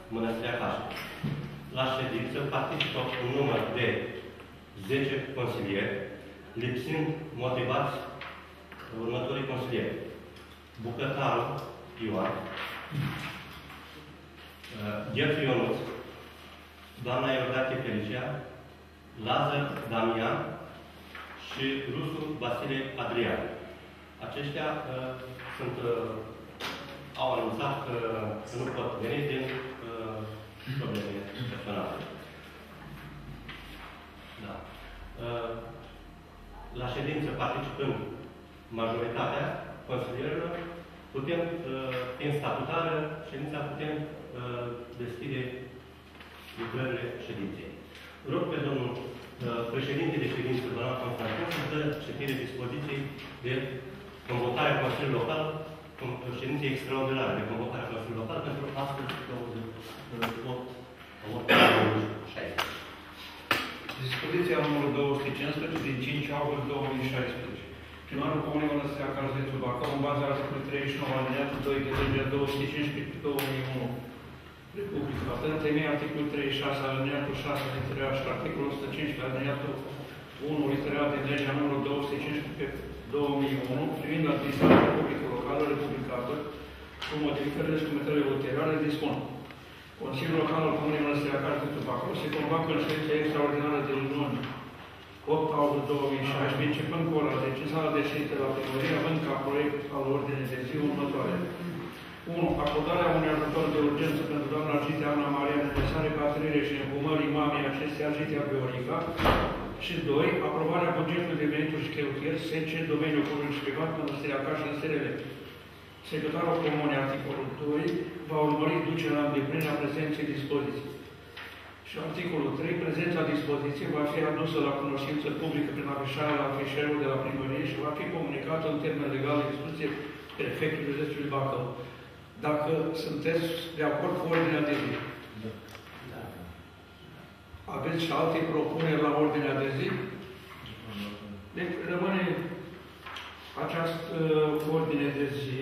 Mănăstirea Caș. La ședință participă un număr de 10 consilieri, lipsind motivați următorii consilieri. Bucătarul Ioan, Ghețu Ionuț, doamna Iordache Felicia, Lazar Damian și rusul Vasile Adrian. Aceștia au anunțat că nu pot veni din probleme personale. Da. La ședință, participând majoritatea consilierilor, putem, prin statutară, ședința putem deschide lucrările ședinței. Rog pe domnul președinte de ședință, doamna Constantin, să dă citire dispoziției de convocare a Consiliului Local, ședinței extraordinare de convocare a Consiliului Local pentru astăzi 28-16. Dispoziția numărul 215 din 5 august 2016. Primarul Comunei Mănăstirea Caș, județul Bacău, în baza articolului 39 alineatul 2 de legea 215/2001 Republica, în temeiul articolului 36 alineatul 6 litera și articolul 115 alineatul 1 litera din legea numărul 215/2001 privind administrația publică locală republicată cu modificările și comentariile ulterioare dispun. Consiliul Local al Comunei Mănăstirea Caș, județul Bacău, se convoacă în ședința extraordinară de luni 8 august 2016, începând cu ora 10, sala de ședință la primărie, având ca proiect al ordinii de zi următoare. 1. Acordarea unui ajutor de urgență pentru doamna Argitea Ana Maria, necesare patrire și îngumării mamei acestei Argitea Viorica. Și 2. Aprobarea bugetului de venituri și cheltuieli, SC, domeniul public și privat, Mănăstirea Caș, în SRL. Secretarul Comunei, articolul 2, va urmări ducerea în deplinire a prezenței dispoziției. Și articolul 3, prezența dispoziției va fi adusă la cunoștință publică prin afișarea la afișerul de la primărie și va fi comunicată în termen legal de instrucție prefectului județului Bacău. Dacă sunteți de acord cu ordinea de zi. Da. Aveți și alte propuneri la ordinea de zi? Deci rămâne această ordine de zi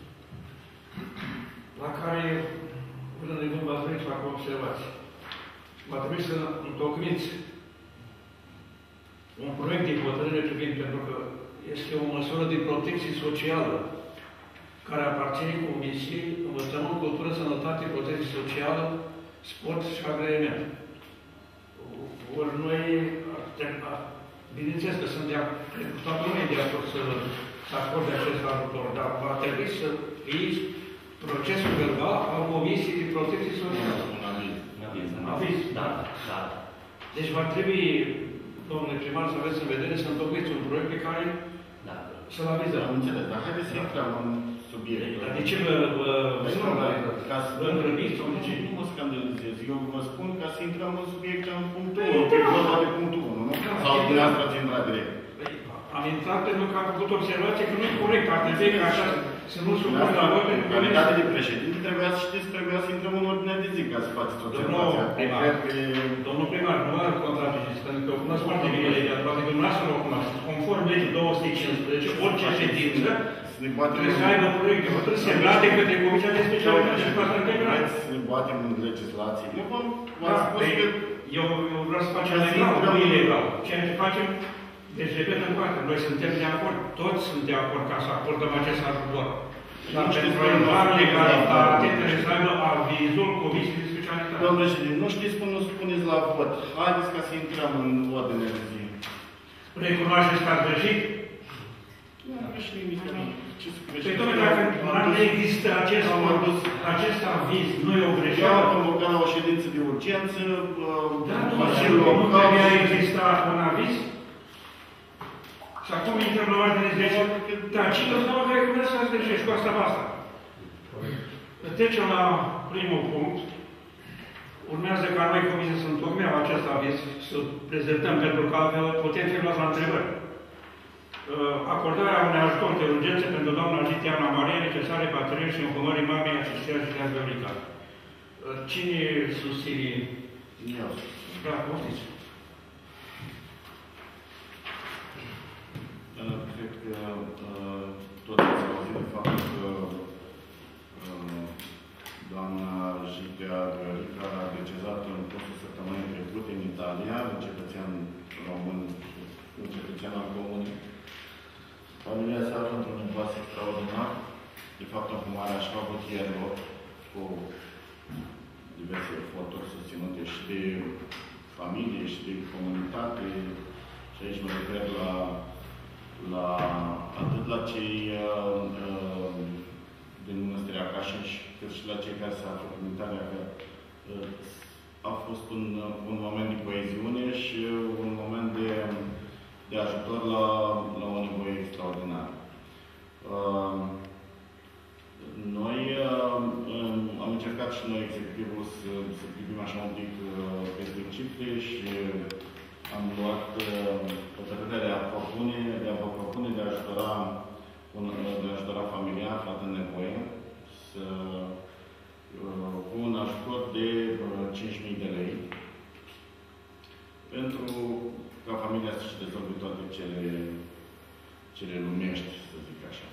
la care până de când v-ați venit să fac observații. Va trebui să întocmiți un proiect de hotărâre privind, pentru că este o măsură de protecție socială care aparține Comisiei Învățământ, Cultură, Sănătate, Protecție Socială, Sport și Agrement. Ori noi, bineînțeles că sunt de acord, toată lumea e de acord să acorde acest ajutor, dar va trebui să fie procesul verbal al Comisiei de Protecție Socială. Aviz. Da. Deci va trebui, domnule primar, să aveți în vedere să întocmiți un proiect pe care să-l avizăm. Am înțeles, dar haideți să intrăm în subiect. Dar de ce vă îngrăbiți sau de ce? Nu mă scandalizez. Eu vă spun ca să intrăm în subiect în punctul 1, pe vorba de punctul 1, nu? Sau dumneavoastră ați intrat direct. Am intrat pentru că am făcut observație că nu e corect. Ar trebui ca așa să nu supun la vot. În calitate de președinte, trebuia să știți, trebuia să intrăm în ordinea de zi ca să faceți observația. Domnul primar, nu mă contraziceți, pentru că eu cunosc foarte bine legea, poate că dumneavoastră nu o cunoaște. Conform legii 215, orice ședință trebuie să aibă proiecte hotărâri semnate către Comisia de Specialitate și Pasă Integrată. Să ne batem în legislație. V-am spus că... Eu vreau să facem legal, nu ilegal. Ceea ce facem, deci repet în parte, noi suntem de acord, toți sunt de acord ca să acordăm acest ajutor. Dar pentru a lua legalitate, trebuie să aibă avizul Comisiei de Specialitate. Domnule președinte, nu știți cum nu spuneți la vot. Haideți ca să intrăm în ordinea de zi. Recunoașteți că ați greșit? Nu am greșit nimic. Păi, domnule, dacă nu există acest aviz, nu e o greșeală. Eu am convocat la o ședință de urgență, Consiliul Local. Nu trebuia exista un aviz? Și acum intrăm la ordine de zi. Dar cine o să mă recunoaște să greșești cu asta basta? Trecem la primul punct. Urmează ca noi Comisia să întocmeam acest aviz, să prezentăm, pentru că altfel putem fi luați la întrebări. Acordarea unui ajutor de urgență pentru doamna Argitea Ana Maria, necesare patrine și îngumării mamei acesteia și de Viorica. Cine susține? Eu. Da, poftiți. Cred că toți ați auzit de faptul că doamna Argitea cetățean român, un cetățean al comunei. Familia se află într-un impas extraordinar. De fapt, împumarea și făcut ieri cu diverse eforturi susținute și de familie și de comunitate. Și aici mă refer atât la cei din Mănăstirea Cașiș, cât și la cei care se află în Italia, că a fost un moment de coeziune și un moment de ajutor la o nevoie extraordinară. Noi am încercat și noi, executivul, să privim așa un pic peste cifre și am luat hotărârea de a vă propune de a ajutora familia aflată în nevoie cu un ajutor de 5.000 de lei pentru ca familia să-și rezolve toate cele lumești, să zic așa.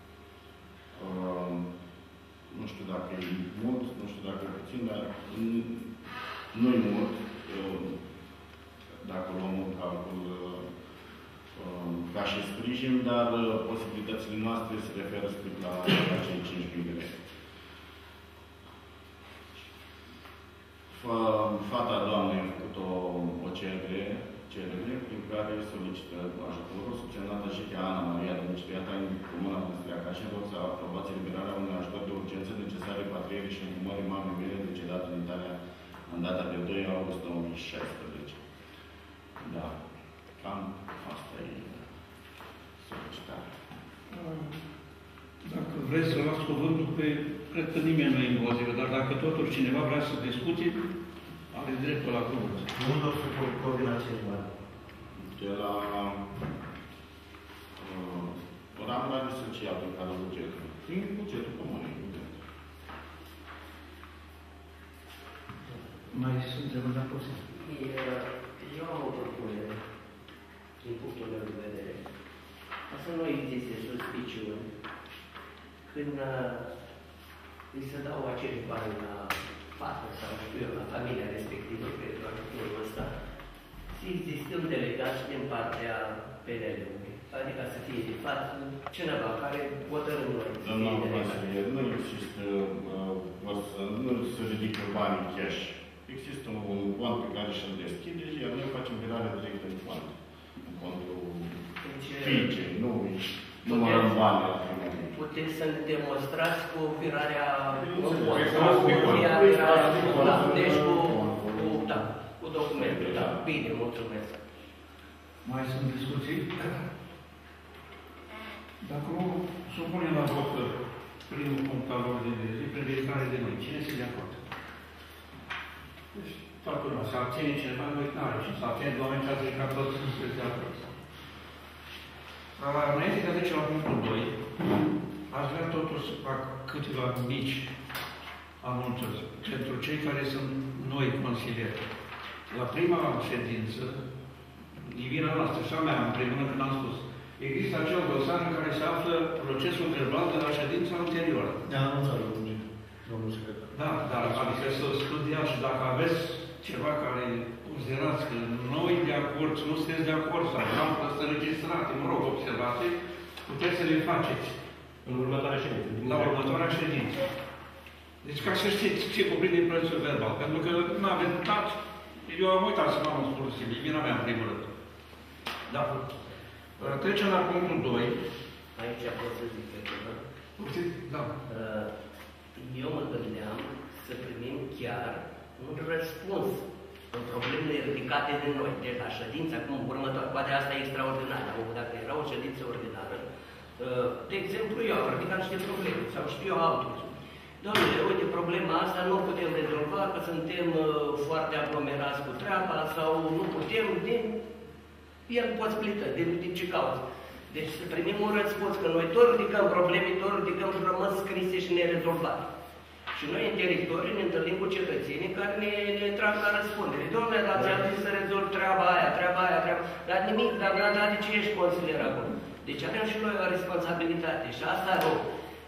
Nu știu dacă e mult, nu știu dacă e puțin, dar nu e mult dacă luăm un calcul ca și sprijin, dar posibilitățile noastre se referă strict la cei 5.000 de lei. Fata doamnei a făcut o cerere prin care solicită ajutorul, subsemnată și de Ana Maria Domiciliata în Comuna Mănăstirea Cașin, rog să aprobați eliberarea unui ajutor de urgență necesare repatrierii și împumării mamei mele decedată în Italia în data de 2 august 2016. Da, cam asta e solicitarea. Dacă vreți să luați cuvântul, cred că nimeni nu e împotrivă, dar dacă totuși cineva vrea să discute, are dreptul la cuvânt. Nu doar să coordina cineva. De la ramura de social pe care bugetul. Prin bugetul comunei, evident. Mai sunt întrebări la puse? Eu am o propunere, din punctul meu de vedere. Să nu existe suspiciuni când îi se dau acei bani la fată sau la familia respectivă pentru ajutorul ăsta, să existe un delegat din partea PNL-ului. Adică să fie de fapt cineva care hotărâm noi. Nu există, nu se ridică banii cash. Există un cont pe care și-l deschide, iar noi facem virare direct în cont. În contul fiice, nu numărăm bani la primul. Puteți să ne demonstrați cu virarea cu documentul. Da, bine, mulțumesc. Mai sunt discuții? Dacă nu, supunem la vot primul punct al ordinii de zi, prin ridicare de mâini. Cine se de acord? Deci, toată lumea se abține, cineva nu are și să abține, doamne, ce ați ridicat toți să se de acord. Înainte de a trece la punctul 2, aș vrea totuși să fac câteva mici anunțuri pentru cei care sunt noi consilieri. La prima ședință, din vina noastră și a mea, în primul rând, când am spus, există acel dosar în care se află procesul verbal de la ședința anterioară. Da, am înțeles, domnul secretar. Da, dar adică să studiați și dacă aveți ceva care considerați că noi de acord, nu sunteți de acord, sau am fost înregistrate, mă rog, observate, puteți să le faceți. În următoarea ședință. La următoarea ședință. Deci ca să știți ce cuprinde procesul verbal. Pentru că nu avem dat, eu am uitat să m-am spus, vina mea în primul rând. Da. Trecem la punctul 2. Aici pot să zic ceva. Da. Eu mă gândeam să primim chiar un răspuns în problemele ridicate de noi. De la ședința, cum următoare, poate asta e extraordinar, dacă era o ședință ordinară, de exemplu, eu am ridicat niște probleme, sau știu eu altul. Domnule, uite, problema asta nu putem rezolva, că suntem foarte aglomerați cu treaba, sau nu putem, el poți plită, din ce cauză. Deci să primim un răspuns, că noi tot ridicăm probleme, tot ridicăm și rămân scrise și nerezolvate. Și noi, în teritoriu, ne întâlnim cu cetățenii care ne trag la răspundere. Domnule, dar ți-am zis să rezolv treaba aia, dar nimic, dar de ce ești consilier acolo? Deci avem și noi o responsabilitate și asta rog.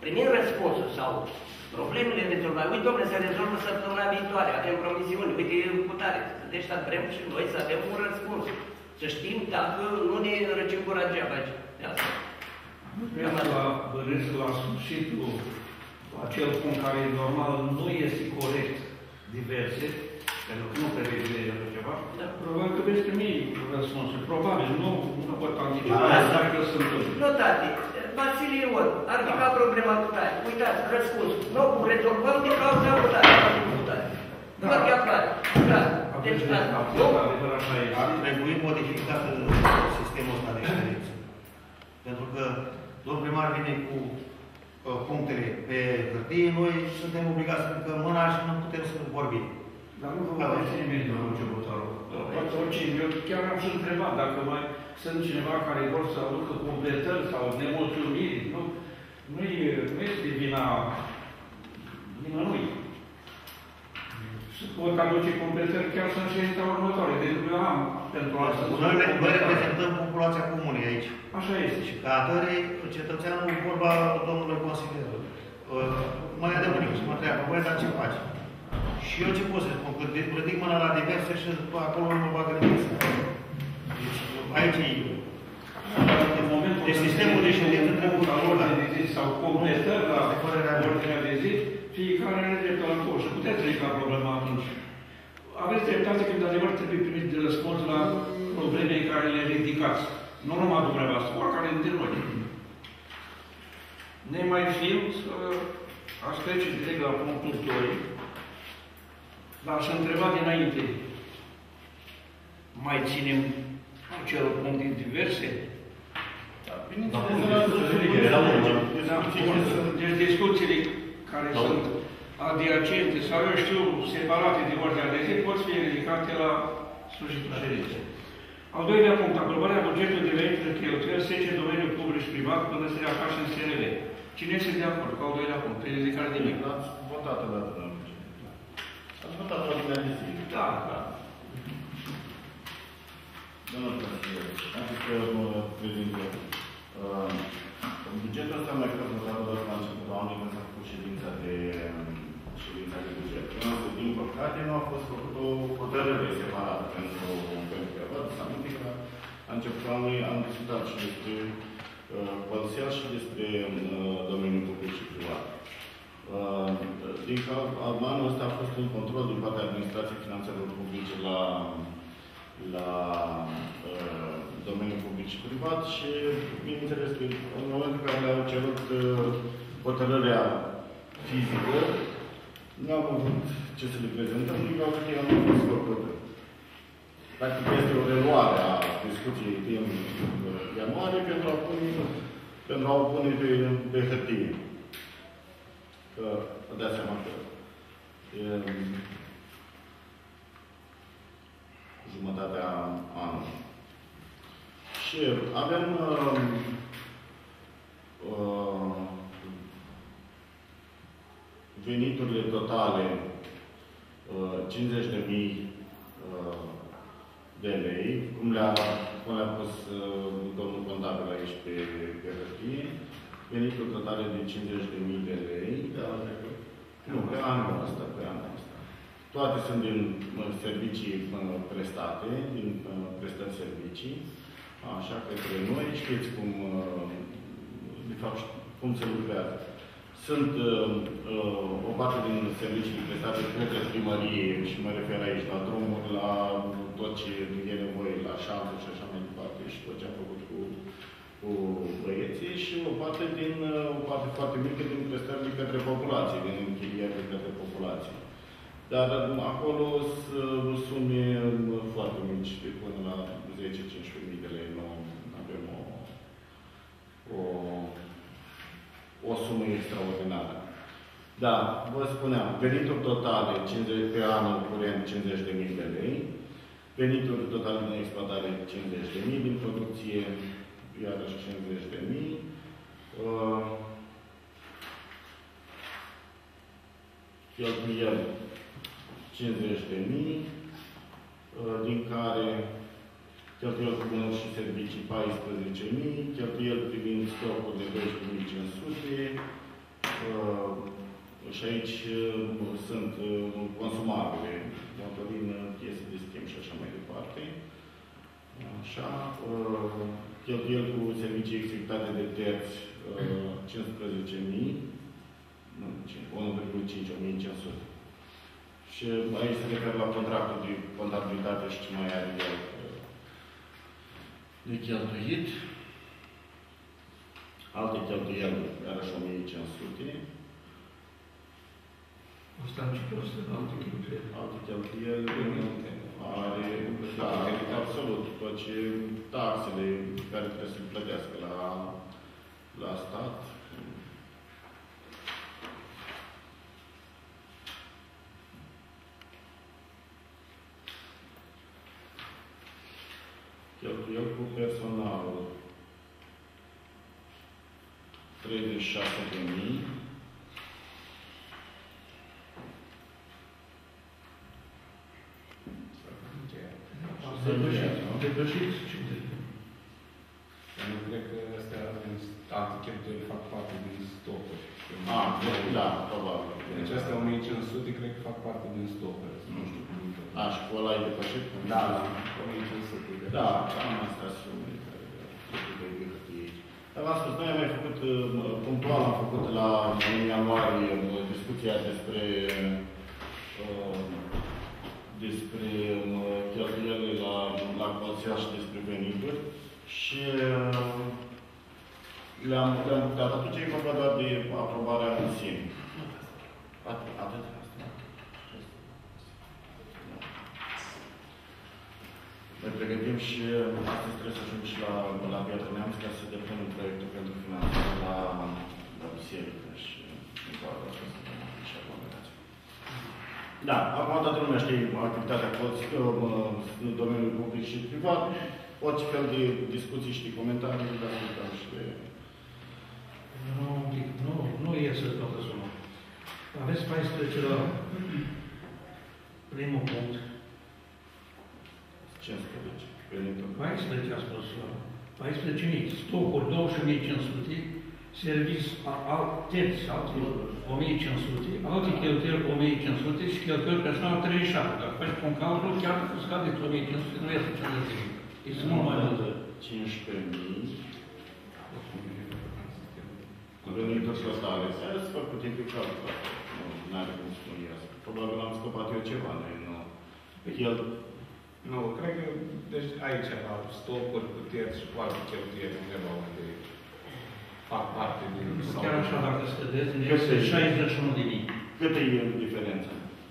Primim răspunsul sau problemele rezolvate. Uite, domnule, se rezolvă săptămâna viitoare, avem promisiuni, uite, e cu tare. Deci vrem și noi să avem un răspuns. Să știm dacă nu ne răcim gura degeaba aici. De asta. Bănuiesc la sfârșitul acel punct care e normal nu este corect diverse, pentru că nu prevede așa ceva, probabil că veți primi răspunsul. Probabil, nu pot anticipa dacă se întâmplă. Nu, tati, Vasile Ion, ar fi ca problema cu tare. Uitați, răspunsul. Nu o rezolvăm din cauza cu tare. Nu chiar clar. Deci, ar trebui modificat sistemul ăsta de ședință. Pentru că domnul primar vine cu punctele pe hârtie, noi suntem obligați să ridicăm mâna și nu putem să vorbim. Dar nu vă mai ține minte, domnul Cebutarul. Poate oricine. Eu chiar am și întrebat dacă mai sunt cineva care vor să aducă completări sau nemulțumiri. Nu este vina lui. Pot aduce completări chiar să în ședința următoare. Deci eu am pentru asta. Noi reprezentăm populația comunei aici. Așa este. Și ca atare, cetățeanul, vorba domnului consilier, mă ia de mânică și mă întreabă, băi, dar ce faci? Și eu ce pot să spun? Că ridic mâna la diverse și acolo nu mă bagă nimic. Deci aici e. Deci sistemul de ședință trebuie la ordine de zi sau completări la ordinea de zi, fiecare are dreptul la două. Și puteți ridica problema atunci. Aveți dreptate când de adevăr trebuie primit de răspuns la problemele care le ridicați. Nu numai dumneavoastră, oricare dintre noi. Ne mai fiind, aș trece direct la punctul 2, dar aș întreba dinainte. Mai ținem acel punct din diverse? Deci discuțiile care sunt adiacente sau, eu știu, separate de ordinea de zi, pot fi ridicate la sfârșitul ședinței. Al doilea punct, aprobarea bugetului de venituri și cheltuieli SC în domeniul public și privat până se reaface în SRL. Cine este de acord cu al doilea punct? Pe ridicare de nimic. Ați votat o dată la buget. Ați votat la ordinea de zi. Da. Domnul Consilier, am zis că prezint eu. Bugetul ăsta mai fost votat doar la începutul anului când s-a făcut ședința de buget. Însă, din păcate, nu a fost făcut o hotărâre separată pentru privat. Să aminte că la începutul anului am discutat și despre parțial și despre domeniul public și privat. Din anul ăsta a fost un control din partea administrației finanțelor publice la domeniul public și privat și, bineînțeles, că în momentul în care le-au cerut hotărârea fizică, nu am avut ce să le prezentăm, din cauza că eu nu am fost făcută. Practic este o reluare a discuției din ianuarie pentru a o pune pe hârtie. Că vă dați seama că jumătatea anului. Și avem veniturile totale 50.000 de lei, cum le-a pus domnul contabil aici pe hârtie. Venituri totale de 50.000 de lei. Nu, pe anul ăsta, Toate sunt din servicii prestate, din prestări servicii. Așa, către noi, știți cum, de fapt, cum se lucrează. Sunt o parte din serviciile prestate către primărie, și mă refer aici la drumuri, la tot ce e nevoie, la șanțe și așa mai departe, și tot ce am făcut cu băieții, și o parte foarte mică din prestările către populație, din închiriere către populație. Dar acolo sunt sume foarte mici, până la 10-15.000 de lei. Nu avem o sumă extraordinară. Da, vă spuneam, venituri totale pe anul curent 50.000 de lei, venituri totale din exploatare 50.000, din producție iarăși 50.000, cheltuieli 50.000, din care cheltuieli cu bunuri și servicii 14.000, cheltuieli privind stocul de 12.500 Și aici sunt consumabile, motorină, piese de schimb și așa mai departe. Așa, cheltuieli cu servicii executate de terți, 15.000, nu, 1,5.500. Și aici se referă la contractul de contabilitate și ce mai are el de cheltuit. Alte cheltuieli, iarăși 1.500. Asta începe să alte cheltuieli. Alte cheltuieli are, da, absolut, tot ce taxele care trebuie să le plătească la stat. Cheltuieli cu personalul 36.000. Depășiți ce Nu cred că astea alte cheltuieli fac parte din stocuri. Da, probabil. Deci astea 1.500 cred că fac parte din stocuri. Nu știu cum e. Și cu ăla e depășit? Da, 1.500. Da, am astea sumele care trebuie gătite. Dar v-am spus, noi am mai făcut, punctual am făcut în ianuarie discuția despre cheltuielile la Consiliu și despre venituri și le-am putea. Atunci e vorba doar de aprobarea în sine. Atât. Ne pregătim și astăzi trebuie să ajungem și la Piatra Neamț ca să depunem proiectul pentru finanțare la biserică și în toată și aglomerație. Da, acum toată lumea știe activitatea în domeniul public și privat. Orice fel de discuții și de comentarii, dar ascultăm și de... Nu iese toată suma. Aveți 14 la primul punct. 15. Venitul. 14 a spus. 14.000. Stocuri 20.500. Servici terți, alte 1.500. Alte cheltuieli 1.500 și cheltuieli personal 37. Dacă faci un calcul, chiar că scadeți 1.500, nu iese cea de zi. Este mult mai mult. 15.000. Venituri totale. Aia să fac puțin pe calcul. Nu are cum să nu iasă. Probabil am scăpat eu ceva. Nu, cred că deci aici la stocuri cu terți și cu alte cheltuieli undeva unde fac parte din... Chiar așa, dacă scădeți, este 61.000. Cât e diferența?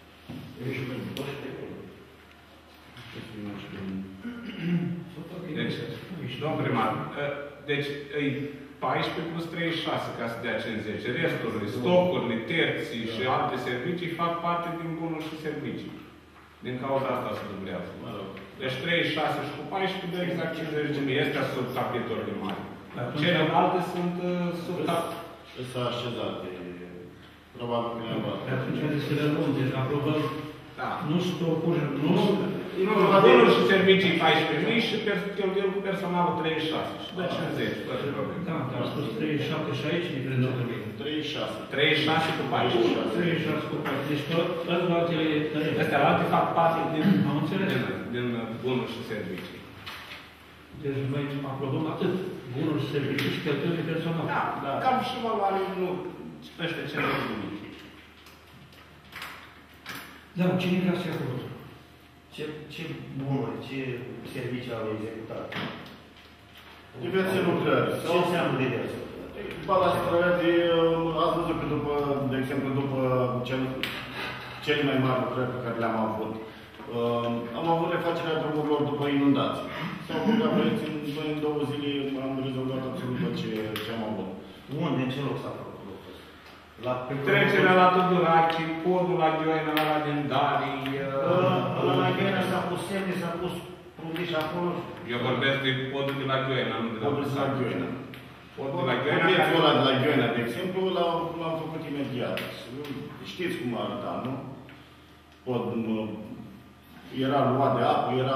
Deci, domn primar, deci e 14 plus 36 ca să dea 50. Restul, stocurile, terții și alte servicii fac parte din bunuri și servicii. Din cauza asta se dublează. Deci 36 și cu 14 dă exact 50.000. Astea sunt capitolele mari. Celelalte sunt sub S-a așezat. Probabil că ne-am luat. Atunci să le luăm, deci aprobăm. Da. Nu stocuri, nu... Bunuri și servicii 14.000 și cheltuieli cu personalul 36. Și dă 50. Da, dar a spus 37 și aici diferența trebuie. 36. 36 cu 14. 36 cu 14. Deci toate altele... Astea alte fac parte Am înțeles. din bunuri și servicii. Deci noi aprobăm atât bunuri și servicii și cheltuieli personal. Da, cam și valoare nu peste cele bune. Da, cine vrea să ia cuvântul? Ce bunuri, ce servicii au executat? Diverse lucrări. Ce înseamnă diverse? Balastrări, ați văzut că după, de exemplu, după cele mai mari lucrări pe care le-am avut, am avut refacerea drumurilor după inundații. S-au făcut proiecții în 2 zile, am rezolvat absolut tot ce am avut. Unde, în ce loc s-a făcut? Trecerea la Tudurache, podul la Gheoina, la Lendarii... La Gheoina s-a pus semne, s-a pus prundiși acolo. Eu vorbesc de podul de la Gheoina, nu de la Gheoina. Podul de la Gheoina... Proiectul ăla de la Gheoina, de exemplu, l-am făcut imediat. Știți cum arăta, nu? Era luat de apă, era...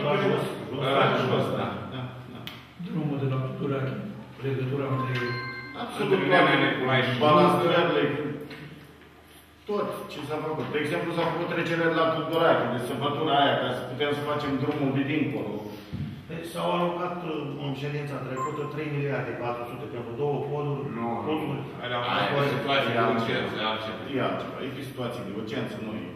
La jos, da. Drumul de la Tudurache, legătura între Absolut Între Nenea Nicolae și balastrările, tot ce s-a făcut. De exemplu, s-a făcut trecere la Tudorache, de săpătura aia, ca să putem să facem drumul de dincolo. Deci s-au alocat în ședința trecută 3 miliarde 400 pentru 2 poduri. Nu, era o situație de urgență, altceva. E altceva, e pe situație de urgență, nu e.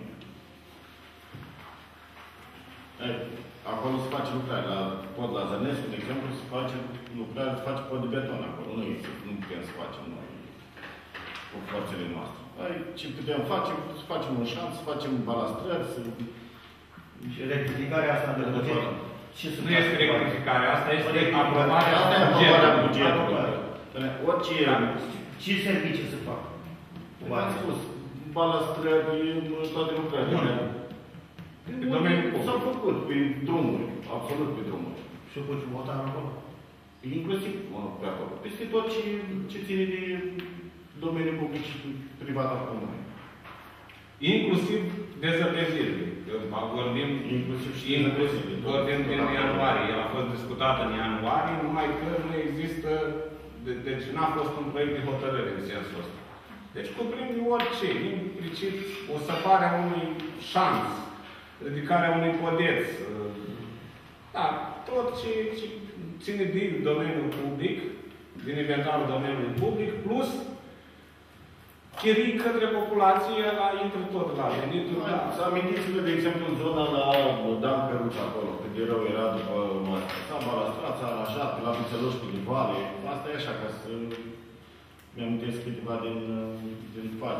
Acolo se face lucrare, la pod la Zărnescu, de exemplu, se face lucrare, se face pod de beton acolo, nu putem să facem noi cu forțele noastre. Ce putem face? Să facem un șanț, să facem balastrări, să... Și rectificarea asta de buget, ce să Nu este rectificarea, asta este aprobarea Asta e aprobarea bugetului. Orice... Ce servicii se fac? V-am spus, balastrări, toate lucrările. S-au făcut pe drumuri, absolut pe drumuri. Și cu ce votar acolo? Inclusiv pe acolo. Peste tot ce ține de domeniul public și privat al comunei. Inclusiv dezăpezirile. Vorbim Inclusiv și vorbim din ianuarie. El a fost discutat în ianuarie, numai că nu există, deci n-a fost un proiect de hotărâre în sensul ăsta. Deci cuprinde orice, implicit o săpare a unui șanț, ridicarea unui podeț, da, tot ce ține din domeniul public, din inventarul domeniului public, plus chirii către populație, la intră tot la venituri. Să amintiți-vă, de exemplu, zona la Dan Căruț acolo, cât de rău era după s-a balastrat, s-a aranjat, la Vițeluș cu Livale. Asta e așa, ca să mi-amintesc câteva din faze.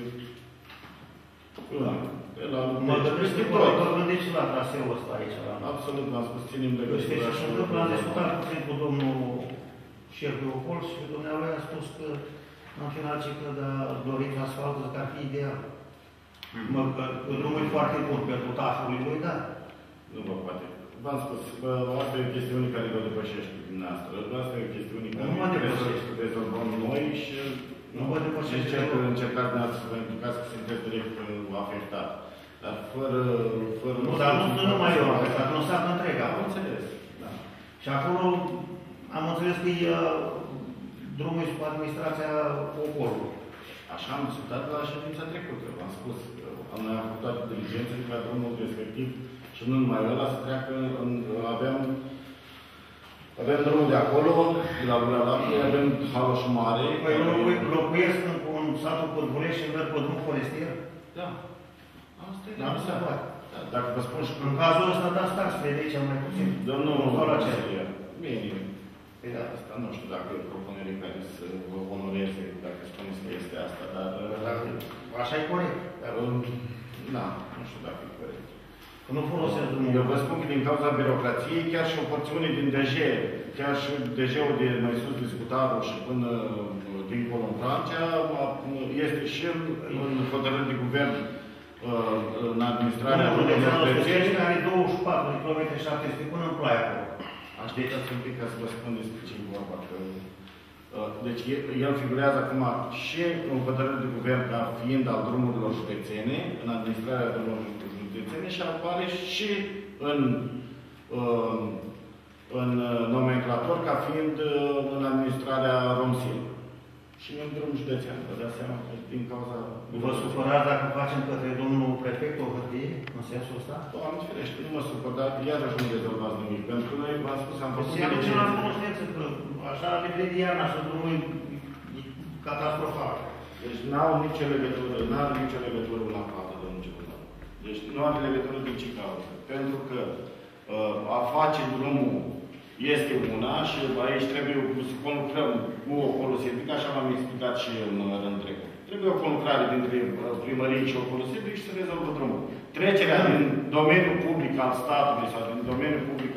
Mă gândesc că vă gândiți la traseul ăsta aici. Absolut, v-am spus, ținem legătura. Și întâmplă, am discutat puțin cu domnul șef Leopold și dumneavoastră a spus că în final ce că doriți asfaltul, că ar fi ideal. Drumul e foarte bun pentru tașul lui, da? Nu vă poate. V-am spus, asta e o chestiune care vă depășește din noastră. Asta e o chestiune care trebuie să rezolvăm noi și nu vă depășește. Încercați dumneavoastră să vă implicați că sunteți direct afectat. Dar fără... Nu, dar nu numai eu afectat, nu s-a întreg. Am înțeles, da. Și acolo am înțeles că e drumul și cu administrația poporului. Așa am discutat la ședința trecută. V-am spus, noi am făcut toate diligențele ca drumul respectiv și nu numai ăla să treacă, avem drumul de acolo, de la Gura Laptei, avem Haloș Mare. Păi locuiesc în satul Pârbulești și merg pe drumul forestier? Da. Asta e. Dar nu se poate. Dacă vă spun și... În cazul ăsta dați tax pe aici mai puțin. Domnul consilier. Bine. Păi da, asta nu știu dacă e propunerea care să vă onoreze, dacă spuneți că este asta, dar... Așa e corect. Da, nu știu dacă e corect. Că nu folosesc drumul. Eu vă spun că din cauza birocrației, chiar și o porțiune din DG, chiar și DG-ul de mai sus discutarul și până dincolo în Francia, este și în hotărâri de guvern în administrarea județene are 24 de km 700 până în Ploaia acolo. Așteptați un pic ca să vă spun despre ce e vorba. Deci el figurează acum și în hotărâri de guvern ca fiind al drumurilor județene, în administrarea drumurilor județene și apare și în nomenclator ca fiind în administrarea Romsil. Și în drum județean. Vă dați seama că din cauza... Vă supărați dacă facem către domnul prefect o hârtie, în sensul ăsta? Doamne ferește, nu mă supăr, dar iarăși nu rezolvați nimic. Pentru că noi, v-am spus, am făcut... Se aduce la cunoștință că așa de iarna și drumul e catastrofal. Deci n-are nicio legătură la fată, domnul Ciucă. Deci nu are legătură de ce cauză. Pentru că a face drumul este una și aici trebuie să conlucrăm cu o Polosievic, așa v-am explicat și în rând trecut. Trebuie o conlucrare dintre primărie și o Polosievic și să rezolvă drumul. Trecerea din domeniul public al statului sau din domeniul public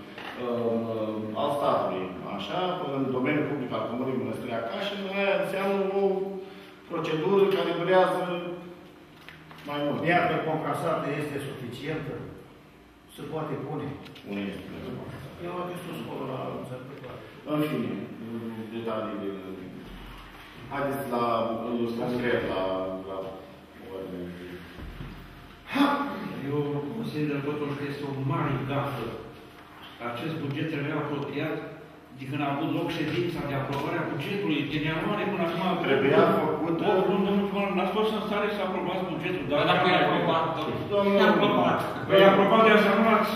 al statului, așa, în domeniul public al Comunei Mănăstirea Cașin, aia înseamnă o procedură care durează mai mult. Iar că concasată este suficientă, se poate pune. Unde este? Eu am dus acolo la înțelepătoare. În fine, detalii de... Haideți la concret, la ordine. Eu consider totuși că este o mare gafă. Acest buget trebuie apropiat de când a avut loc ședința de aprobare a bugetului, din ianuarie până acum... Trebuia făcut... 8 luni, domnul primar, n-ați fost în stare să aprobați bugetul. Dar dacă e aprobat, Domnul... Păi aprobat de asta nu ați...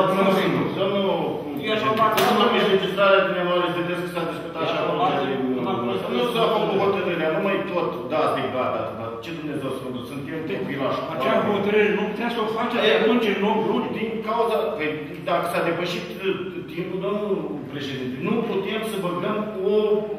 Domnul înregistrarea din ianuarie, vedeți că s-a discutat și acolo. Nu s-a făcut hotărârea, nu mai tot, da, asta e gata. Ce Dumnezeu să făcut? Suntem copilași. Acea hotărâre nu putea să o faceți atunci în 8 luni. Din cauza, păi, dacă s-a depășit timpul, domnul președinte, nu putem să băgăm o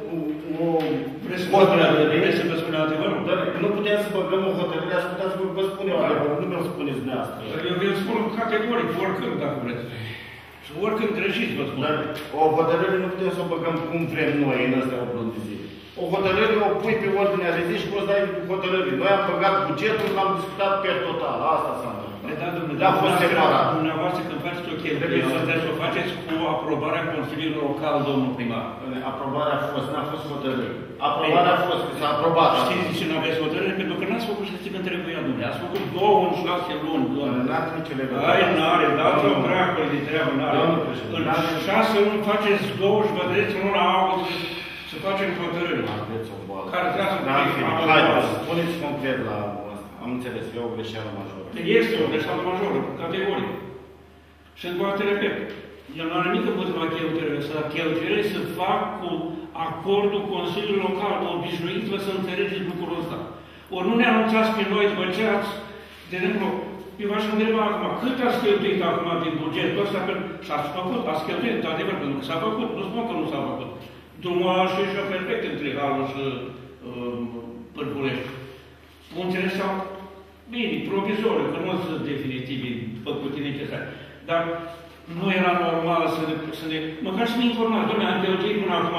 hotărâre. Vreți să vă spune adevărul? Nu putem să băgăm o hotărâre, ascultați, vă spun eu adevărul, nu mi-o spuneți dumneavoastră. Eu vi-l spun categoric, oricând, dacă vreți. Și oricând greșiți, vă spun. Dar o hotărâre nu putem să o băgăm cum vrem noi în astea 8 luni de zile. O hotărâre o pui pe ordinea de zi și poți dai hotărâre. Noi am băgat bugetul, l-am discutat pe total. Asta s-a întâmplat. Da, domnule, a fost separat. Dumneavoastră, când faceți o cheltuială, trebuie să o faceți cu aprobarea Consiliului Local, domnul primar. Aprobarea a fost, n-a fost hotărâre. Aprobarea a fost, s-a aprobat. Știți de ce nu aveți hotărâre? Pentru că n-ați făcut știți când trebuia, domnule. Ați făcut 2 în 6 luni, domnule. N-ați nici legătură. Ai, n-are, dați-o dracului de treabă, n-are. În 6 luni faceți 2 și vă treceți în luna august să facem hotărâre. Aveți o boală. Care trebuie să fie. Haideți, spuneți concret la asta. Am înțeles, e o greșeală majoră. Este o greșeală majoră, categoric. Și încă o dată repet, el nu are nimic împotriva cheltuielile, să cheltuielile să fac cu acordul Consiliului Local, obișnuiți-vă să înțelegeți lucrul ăsta. Ori nu ne anunțați pe noi, după ce ați, de exemplu, eu v-aș întreba acum, cât ați cheltuit acum din bugetul ăsta? Și ați făcut, ați cheltuit, într-adevăr, pentru că s-a făcut, nu spun că nu s-a făcut. Drumul ăla și eu perfect între Halul și Pârgulești. Unțele sau, bine, provizoriu, că nu sunt definitive, făcute necesare. Dar nu era normal să ne... Măcar să ne informați, doamne, am cheltuit până acum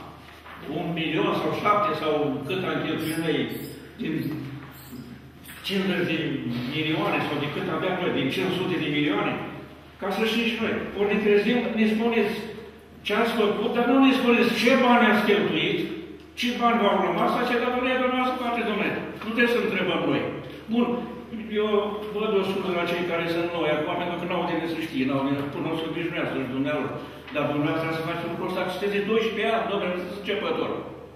1 milion sau 7 sau cât am cheltuit noi din 50 de milioane sau de cât aveam noi, din 500 de milioane, ca să știți și noi. Ori ne trezim, ne spuneți ce ați făcut, dar nu ne spuneți ce bani ați cheltuit, ce bani v-au rămas, așa datoria dumneavoastră face, domnule. Nu trebuie să întrebăm noi. Bun, eu văd o sudă la cei care sunt noi, acum pentru că n-au de să știe, n-au de până o să obișnuiască și dumneavoastră. Dar dumneavoastră să faceți lucrul ăsta, că sunteți de 12 ani, domnule, nu sunteți începător.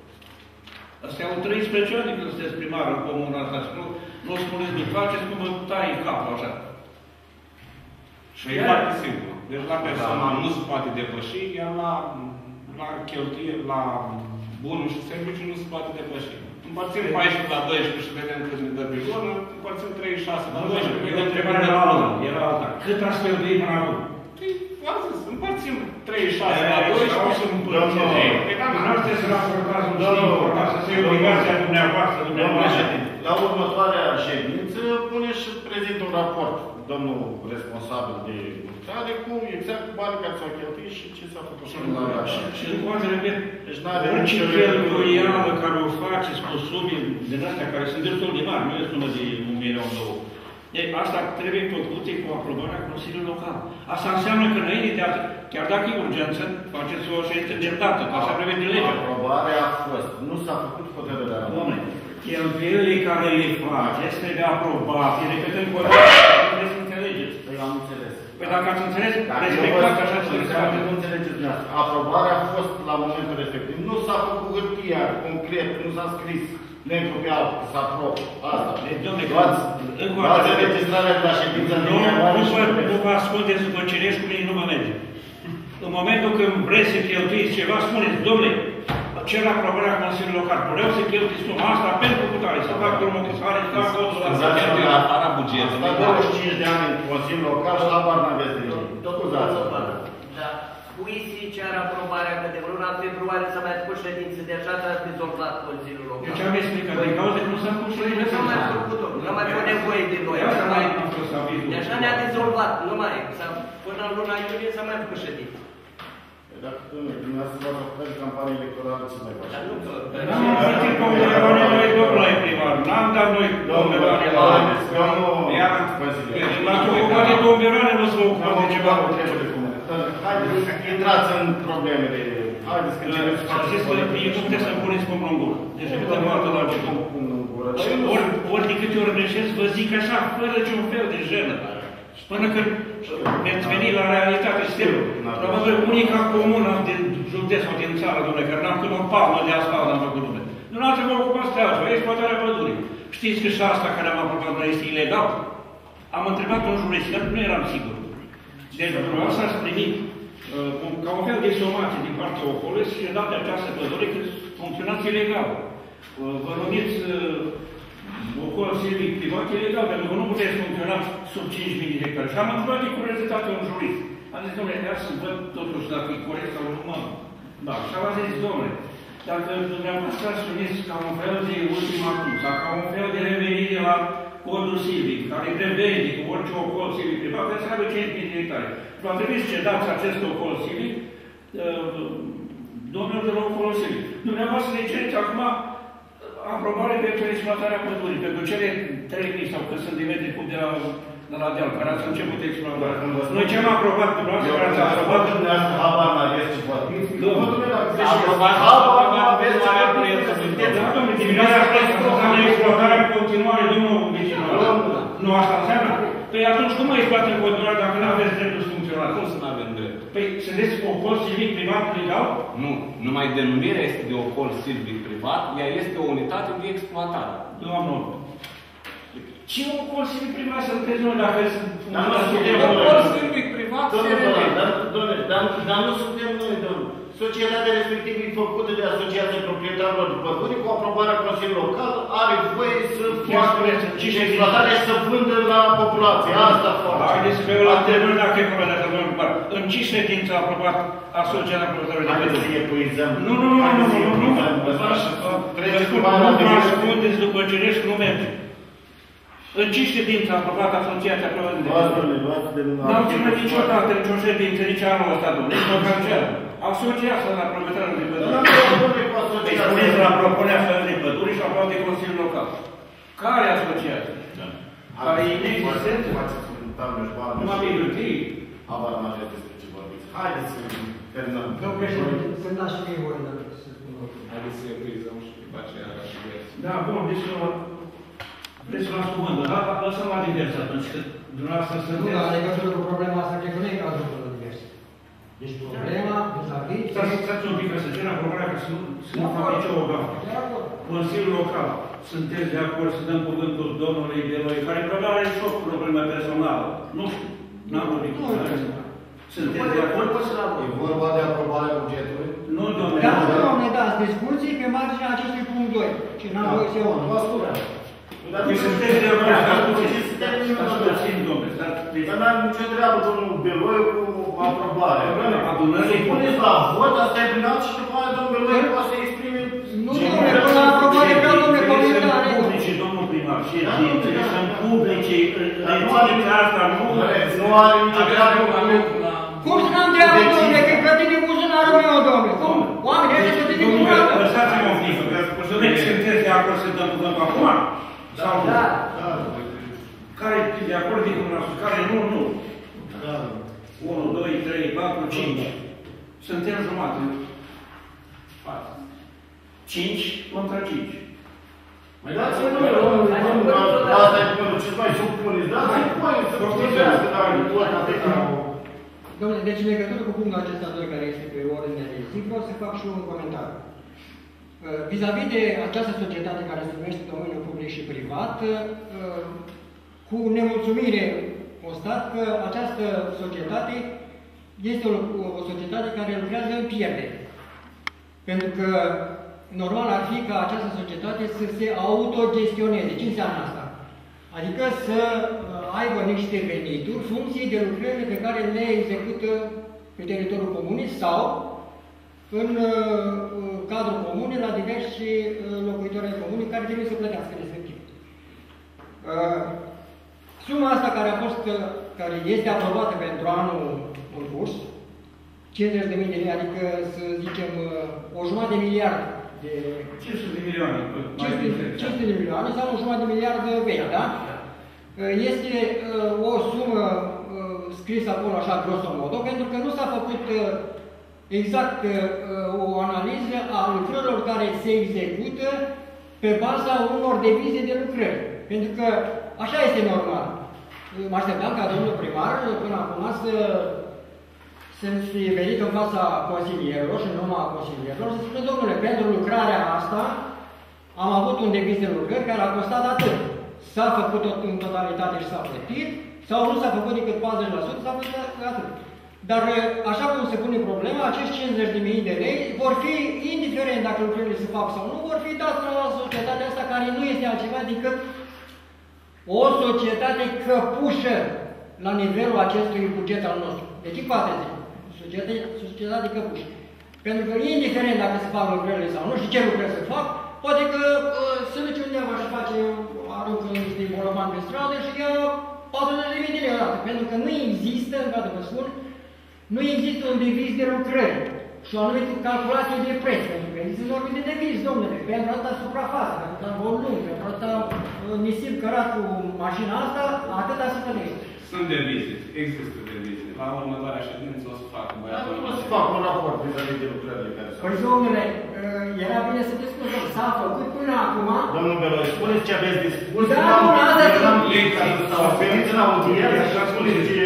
Astea au 13 ani când sunteți primar în comuna asta și nu spuneți nimic, faceți cum vă tai în capul așa. Și e foarte simplu. Deci la personal nu se poate depăși, iar la cheltuie, la bunuri și servicii nu se poate depăși. Împărțim 14 la 12 și vedem cât ne dă pe lună, împărțim 36 la 12, vedem cât ne dă pe lună. Era alta. Cât ați cheltuit până acum? V-am zis, împărțim 36 la 12 și împărțim. Nu sunteți raportați un singur, asta să e obligația dumneavoastră. La următoarea ședință pune și prezintă un raport, domnul responsabil de lucrare, cu exact banii care s-au cheltuit și ce s-a făcut. Și încă o dată repet, orice cheltuială care o faceți cu sume din astea care sunt destul de mari, nu este numai de 1 milion, 2. Asta trebuie făcute cu aprobarea Consiliului Local. Asta înseamnă că înainte de asta, chiar dacă e urgență, faceți o ședință de dată, că așa prevede legea. Aprobarea a fost, nu s-a făcut hotărârea. Dom'le, cheltuielile care le faceți trebuie aprobate, repetând cu o dată, trebuie să înțelegeți. Păi am înțeles. Păi dacă ați înțeles, respectați așa ce se face. Nu înțelegeți dumneavoastră. Aprobarea a fost la momentul respectiv. Nu s-a făcut hârtia concret, nu s-a scris negru pe alb, că s-a aprobat. Asta. Dom'le, luați înregistrarea de la ședința din ianuarie și nu vă ascundeți după cerești cu mine, nu mă merge. În momentul când vreți să cheltuiți ceva, spuneți, dom'le, cer aprobarea Consiliului Local. Vreau să cheltui suma asta pentru cutare, să fac drumul cu sare, să fac votul la cheltuie la afara bugetului. Asta 25 de ani în Consiliul Local și la bar n-aveți de nimic. Tot uzați. Da. Cui se cer aprobarea că de luna februarie s-a mai făcut ședință, deja s-a rezolvat Consiliul Local. Deci am explicat, din cauza că nu s-a făcut ședință. Nu s-a mai făcut-o, nu mai fost nevoie de noi. Deja ne-a rezolvat, nu mai. Până în luna iulie s-a mai făcut ședință. Dacă dumneavoastră v-ați făcut campanie electorală, ce mai faci? N-am făcut domnule noi, domnule primar. N-am dat noi, domnule Ioane. La ocupare domnule Ioane nu s-a ocupat de ceva. Haideți să intrați în problemele. Haideți că începem să faceți politică. Nu puteți să-mi puneți pumnul în gură. Deci câteva dată la început. Ori de câte ori greșesc, vă zic așa, fără niciun fel de jenă. Până când veți veni la realitate, probabil unica comună din județ sau din țară, domnule, care n-am când o palmă de asfalt n-am făcut, domnule. Dumneavoastră vă ocupați de altceva, exploatarea pădurii. Știți că și asta care am aprobat noi este ilegal? Am întrebat un jurist, dar nu eram sigur. Deci, dumneavoastră ați primit ca un fel de somație din partea ocolului și dat de această pădure că funcționați ilegal. Vă numiți ocol silvic privat ilegal, pentru că nu puteți funcționa sub 5.000 de hectare. Și am întrebat de curiozitate un jurist. Am zis, domnule, ia să văd totuși dacă e corect sau nu, mă. Da, și am zis, domnule, dacă dumneavoastră asumiți ca un fel de ultimatum sau ca un fel de revenire la codul silvic, care prevede că orice ocol silvic privat trebuie să aibă 5.000 de hectare. Va trebui să cedați acest ocol silvic domnul de la ocol silvic. Dumneavoastră le cereți acum aprobare pentru exploatarea pădurii, pentru cele 3.000 sau cât sunt de metri cub de la deal, care ați început exploatarea. Noi ce am aprobat, dumneavoastră, care ați aprobat? Dumneavoastră, habar n-aveți ce vorbiți. Aprobat, habar n-aveți ce vorbiți. Da, domnule, dimineața înseamnă exploatarea în continuare, domnul vicinal. Nu asta înseamnă? Păi atunci cum mă exploată în continuare dacă nu aveți dreptul să funcționați? Cum să nu avem drept? Păi sunteți ocol silvic privat legal? Nu. Numai denumirea este de ocol silvic privat, ea este o unitate de exploatare. Doamnă, ce ocol silvic privat sunteți noi dacă funcționați? Ocol silvic privat se dar nu suntem noi, domnule. Societatea respectivă e făcută de Asociația Proprietarilor de Păduri, cu aprobarea Consiliului Local, are voie să facă exploatarea și să vândă la populație. Asta face. Haideți să vă la termen dacă e problema de domnul Cupar. În ce ședință a aprobat Asociația Proprietarilor de Păduri? Haideți să epuizăm. Nu. Nu răspundeți după cerești, nu merge. În ce ședință a aprobat Asociația Proprietarilor de Păduri? N-am ținut niciodată nicio ședință, nici anul ăsta, nici măcar cel. Asociația la proprietarilor de păduri. Deci spuneți la propunerea să de păduri și aproape de Consiliul Local. Care asociație? Care e inexistență? Nu am ilutii. Habar n-aveți despre ce vorbiți. Haideți să terminăm. Domnul președinte, sunt naș și voi, să spun o. Haideți să epuizăm și după aceea la divers. Da, bun, deci vreți să luați cuvântul, da? Lăsăm la divers atunci, că dumneavoastră sunteți... Nu, la legătură cu problema asta, cred că nu e cazul la divers. Deci problema, vis-a-vis... Stați un pic, că să cer aprobarea, că să nu fac nicio ogavă. Consiliul Local, sunteți de acord să dăm cuvântul domnului Deloi, care probabil are și o problemă personală. Nu știu, n-am vorbit cu dumneavoastră. Sunteți de acord? E vorba de aprobarea bugetului? Nu, domnule. Da, domnule, dați discuții pe marginea acestui punct 2. Ce n-am voie să iau. Vă ascultă. Păi sunteți de acord, stați puțin, domnule. Dar n-am nicio treabă, domnul Beloiu, cu aprobarea. Adunării... Puneți la vot, asta e prin alt și după aia domnul Beloiu poate să exprime... Nu, domnule, până la aprobare vreau, domnule, comentare. Sunt publice, domnul primar, ședințele sunt publice, rețineți asta, nu are nicio treabă cu... Cum să n-am treabă, domnule, că plătit din buzunarul meu, domnule? Cum? Oamenii ăștia să te din buzunarul? Lăsați-mă un pic, că sunteți de acord să dăm cuvântul acum? Sau nu? Da. Care e de acord din dumneavoastră? Care nu? 1, 2, 3, 4, 5. Suntem jumate. 5 contra 5. Mai dați-mi noi, asta e până ce mai supuneți, dați-mi voi să vorbească dacă nu tot atâta. Domnule, deci în legătură cu punctul acesta 2 care este pe ordinea de zi, vreau să fac și un comentariu. Vis-a-vis de această societate care se numește domeniul public și privat, cu nemulțumire constat că această societate este o societate care lucrează în pierdere. Pentru că normal ar fi ca această societate să se autogestioneze. Ce înseamnă asta? Adică să aibă niște venituri, funcții de lucrările pe care le execută pe teritoriul comunei sau în cadrul comunei la diversi locuitori ai comunei care trebuie să plătească respectiv. Suma asta care este aprobată pentru anul în curs, 50.000 de lei, adică să zicem o jumătate de miliard de... 500 de milioane. 500 de milioane sau o jumătate de miliard vechi, da? Este o sumă scrisă acolo așa grosomodo, pentru că nu s-a făcut exact o analiză a lucrărilor care se execută pe baza unor devize de lucrări. Pentru că așa este normal. mă așteptam ca domnul primar până acum să-mi fi venit în fața consilierilor și numai consilierilor să spună, domnule, pentru lucrarea asta am avut un deviz de lucrări care a costat atât. S-a făcut în totalitate și s-a plătit, sau nu s-a făcut decât 40%, s-a plătit atât. Dar așa cum se pune problema, acești 50.000 de lei vor fi, indiferent dacă lucrurile se fac sau nu, vor fi dați la societatea asta care nu este altceva decât o societate căpușă la nivelul acestui buget al nostru. Deci, faceți, societate căpușă. Pentru că, indiferent dacă se fac lucrările sau nu și ce lucrări se fac, poate că se duce undeva și face, aruncă niște bolovan pe stradă și ia 40.000 de lei odată. Pentru că nu există, încă vă spun, nu există un deviz de lucrări și o anumită calculație de preț. Pentru că există norme de deviz, domnule, pentru asta suprafață, pentru asta volum, pentru asta nisip cărat cu mașina asta, atâta se plătește. Sunt devize, există devize. La următoarea ședință o să facă băiatul. Dar nu o să fac un raport vis-a-vis de lucrările care s-au Păi, domnule, era bine să discutăm. S-a făcut până acum. Domnul Beloi, spuneți ce aveți de spus. Da, bun, asta e. Sau veniți în audiență și spuneți ce...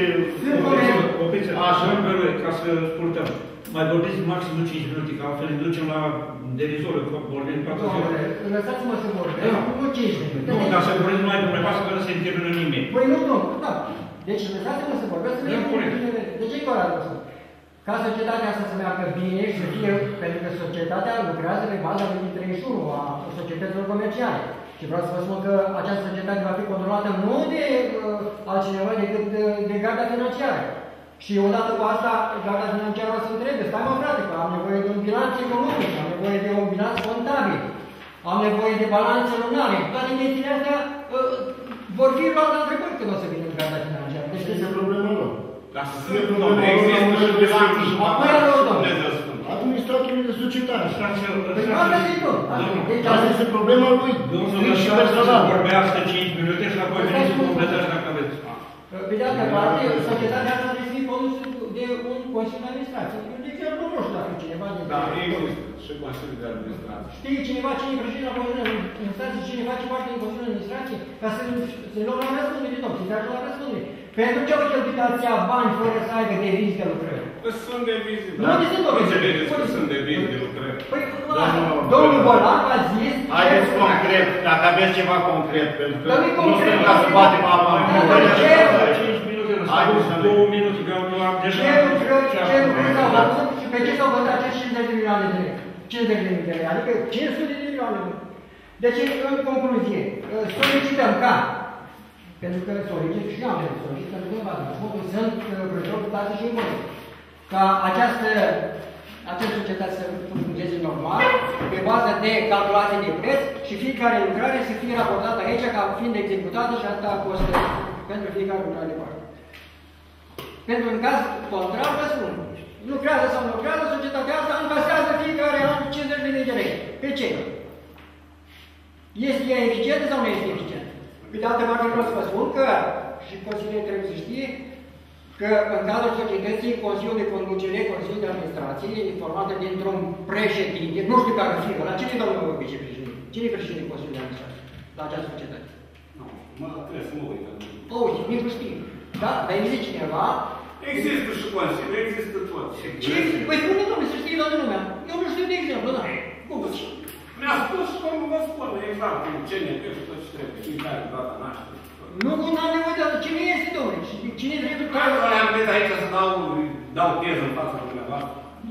Așa, domnul Beloi, ca să scurtăm. Mai vorbiți maxim 5 minute, că altfel ne ducem la derizoră, vorbim 4 zile. Domnule, lăsați-mă să vorbesc. Nu 5 minute. Nu, dar să vorbim numai pe pasă, că nu se intervină nimeni. Păi nu, da. Deci lăsați-mă să vorbesc. De ce e corect să? Ca societatea asta să meargă bine și să fie, pentru că societatea lucrează pe baza legii 31 a societăților comerciale. Și vreau să vă spun că această societate va fi controlată nu de altcineva decât de garda financiară. Și odată cu asta, garda financiară o să întrebe, stai mă frate, că am nevoie de un bilanț economic, am nevoie de un bilanț contabil, am nevoie de balanțe lunare. Toate chestiile astea vor fi luate la întrebări când o să vină garda financiară. Deci este problema lor. Dar sunt, domnule, există și bilanțul administratorul de societate. Păi asta zic eu. Asta este problema lui. Domnul și personal. Vorbească 5 minute și apoi veniți să completați dacă aveți. Pe de altă parte, societatea asta trebuie să fie condusă de un Consiliu de Administrație. De exemplu, nu știu dacă cineva din... Da, există și Consiliul de Administrație. Știe cineva cine e președinte la Consiliul de Administrație și cine face parte din Consiliul de Administrație? Ca să luăm la răspundere, domnule, să tragem la răspundere. Pentru ce au cheltuit alții bani fără să aibă devize de lucrări? Sunt devize, da? Nu, sunt devize. Înțelegeți că sunt devize de lucrări. Păi, domnul Bolac a zis... Haideți concret, dacă aveți ceva concret, pentru că nu suntem ca să batem apa în Haideți 2 minute, că eu am deja... Ce lucrări s-au făcut și pe ce s-au văzut acești 50 de milioane de lei? 50 de milioane de lei, adică 500 de milioane de lei. Deci, în concluzie, solicităm ca, pentru că solicit și eu am venit solicit, pentru că sunt preocupate și voi, ca această societate să funcționeze normal, pe bază de calculație de preț și fiecare lucrare să fie raportată aici ca fiind executată și asta costă pentru fiecare lucrare de parte. Pentru în caz contrar, vă spun, lucrează sau nu lucrează, societatea asta încasează fiecare an 50.000 de lei. Pe ce? Este ea eficientă sau nu este eficientă? Pe de altă parte vreau să vă spun că, și Consiliul trebuie să știe, că în cadrul societății, Consiliul de Conducere, Consiliul de Administrație, e formată dintr-un președinte, nu știu care fie, la cine e domnul vicepreședinte? Cine e președintele Consiliului de Administrație la această societate? Nu, trebuie să mă uit. O, uite, nu știu. Da? Dar există cineva? Există și Consiliul, există tot. Păi spune, domnule, să știe toată lumea. Eu nu știu de exemplu, da. Cum? Mi-a spus și cum vă spun, exact, ce ne trebuie, tot ce trebuie, cine care data naștere. Nu, n-am nevoie de asta. Cine este, domnule? Cine e dreptul care... Care am venit aici să dau teză în fața dumneavoastră?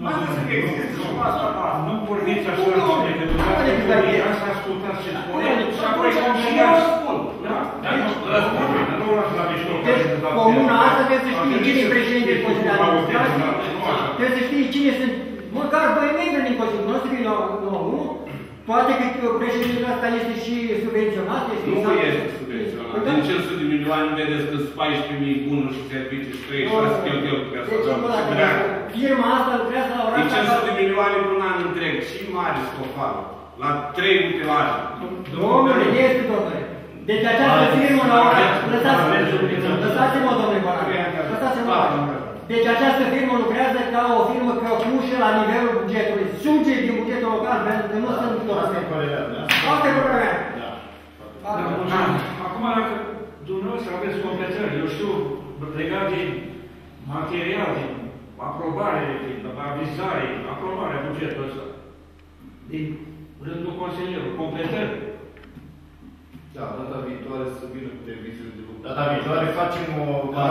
Nu vorbiți așa de cuvinte, asta ascultați ce spuneți și apoi spun. Nu las la mișto. Deci, comuna asta trebuie să știe cine e președintele Consiliului de Administrație, trebuie să știe cine sunt, măcar doi membri din Consiliul, nu o să fie la unul, poate că președintele ăsta este și subvenționat, este nu este subvenționat. Din 500 de milioane vedeți că sunt 14.000 bunuri și servicii și 36 cheltuieli cu personal. Firma asta lucrează la ora asta. Din 500 de milioane pe un an întreg și mare scofală. La 3 utilaje. Domnule, este, domnule. Deci această firmă la ora... Lăsați-mă, domnule Bolac. Lăsați-mă. Deci această firmă lucrează ca o firmă căpușă la nivelul bugetului. Suge din bugetul local, pentru că nu sunt toți. Asta e părerea. Acum, dacă dumneavoastră aveți completări, eu știu, legat de material, de aprobare, de avizare, aprobarea bugetului ăsta. Din rândul consilierului, completări. Da, data viitoare să vină cu previziile de lucru. Data viitoare facem o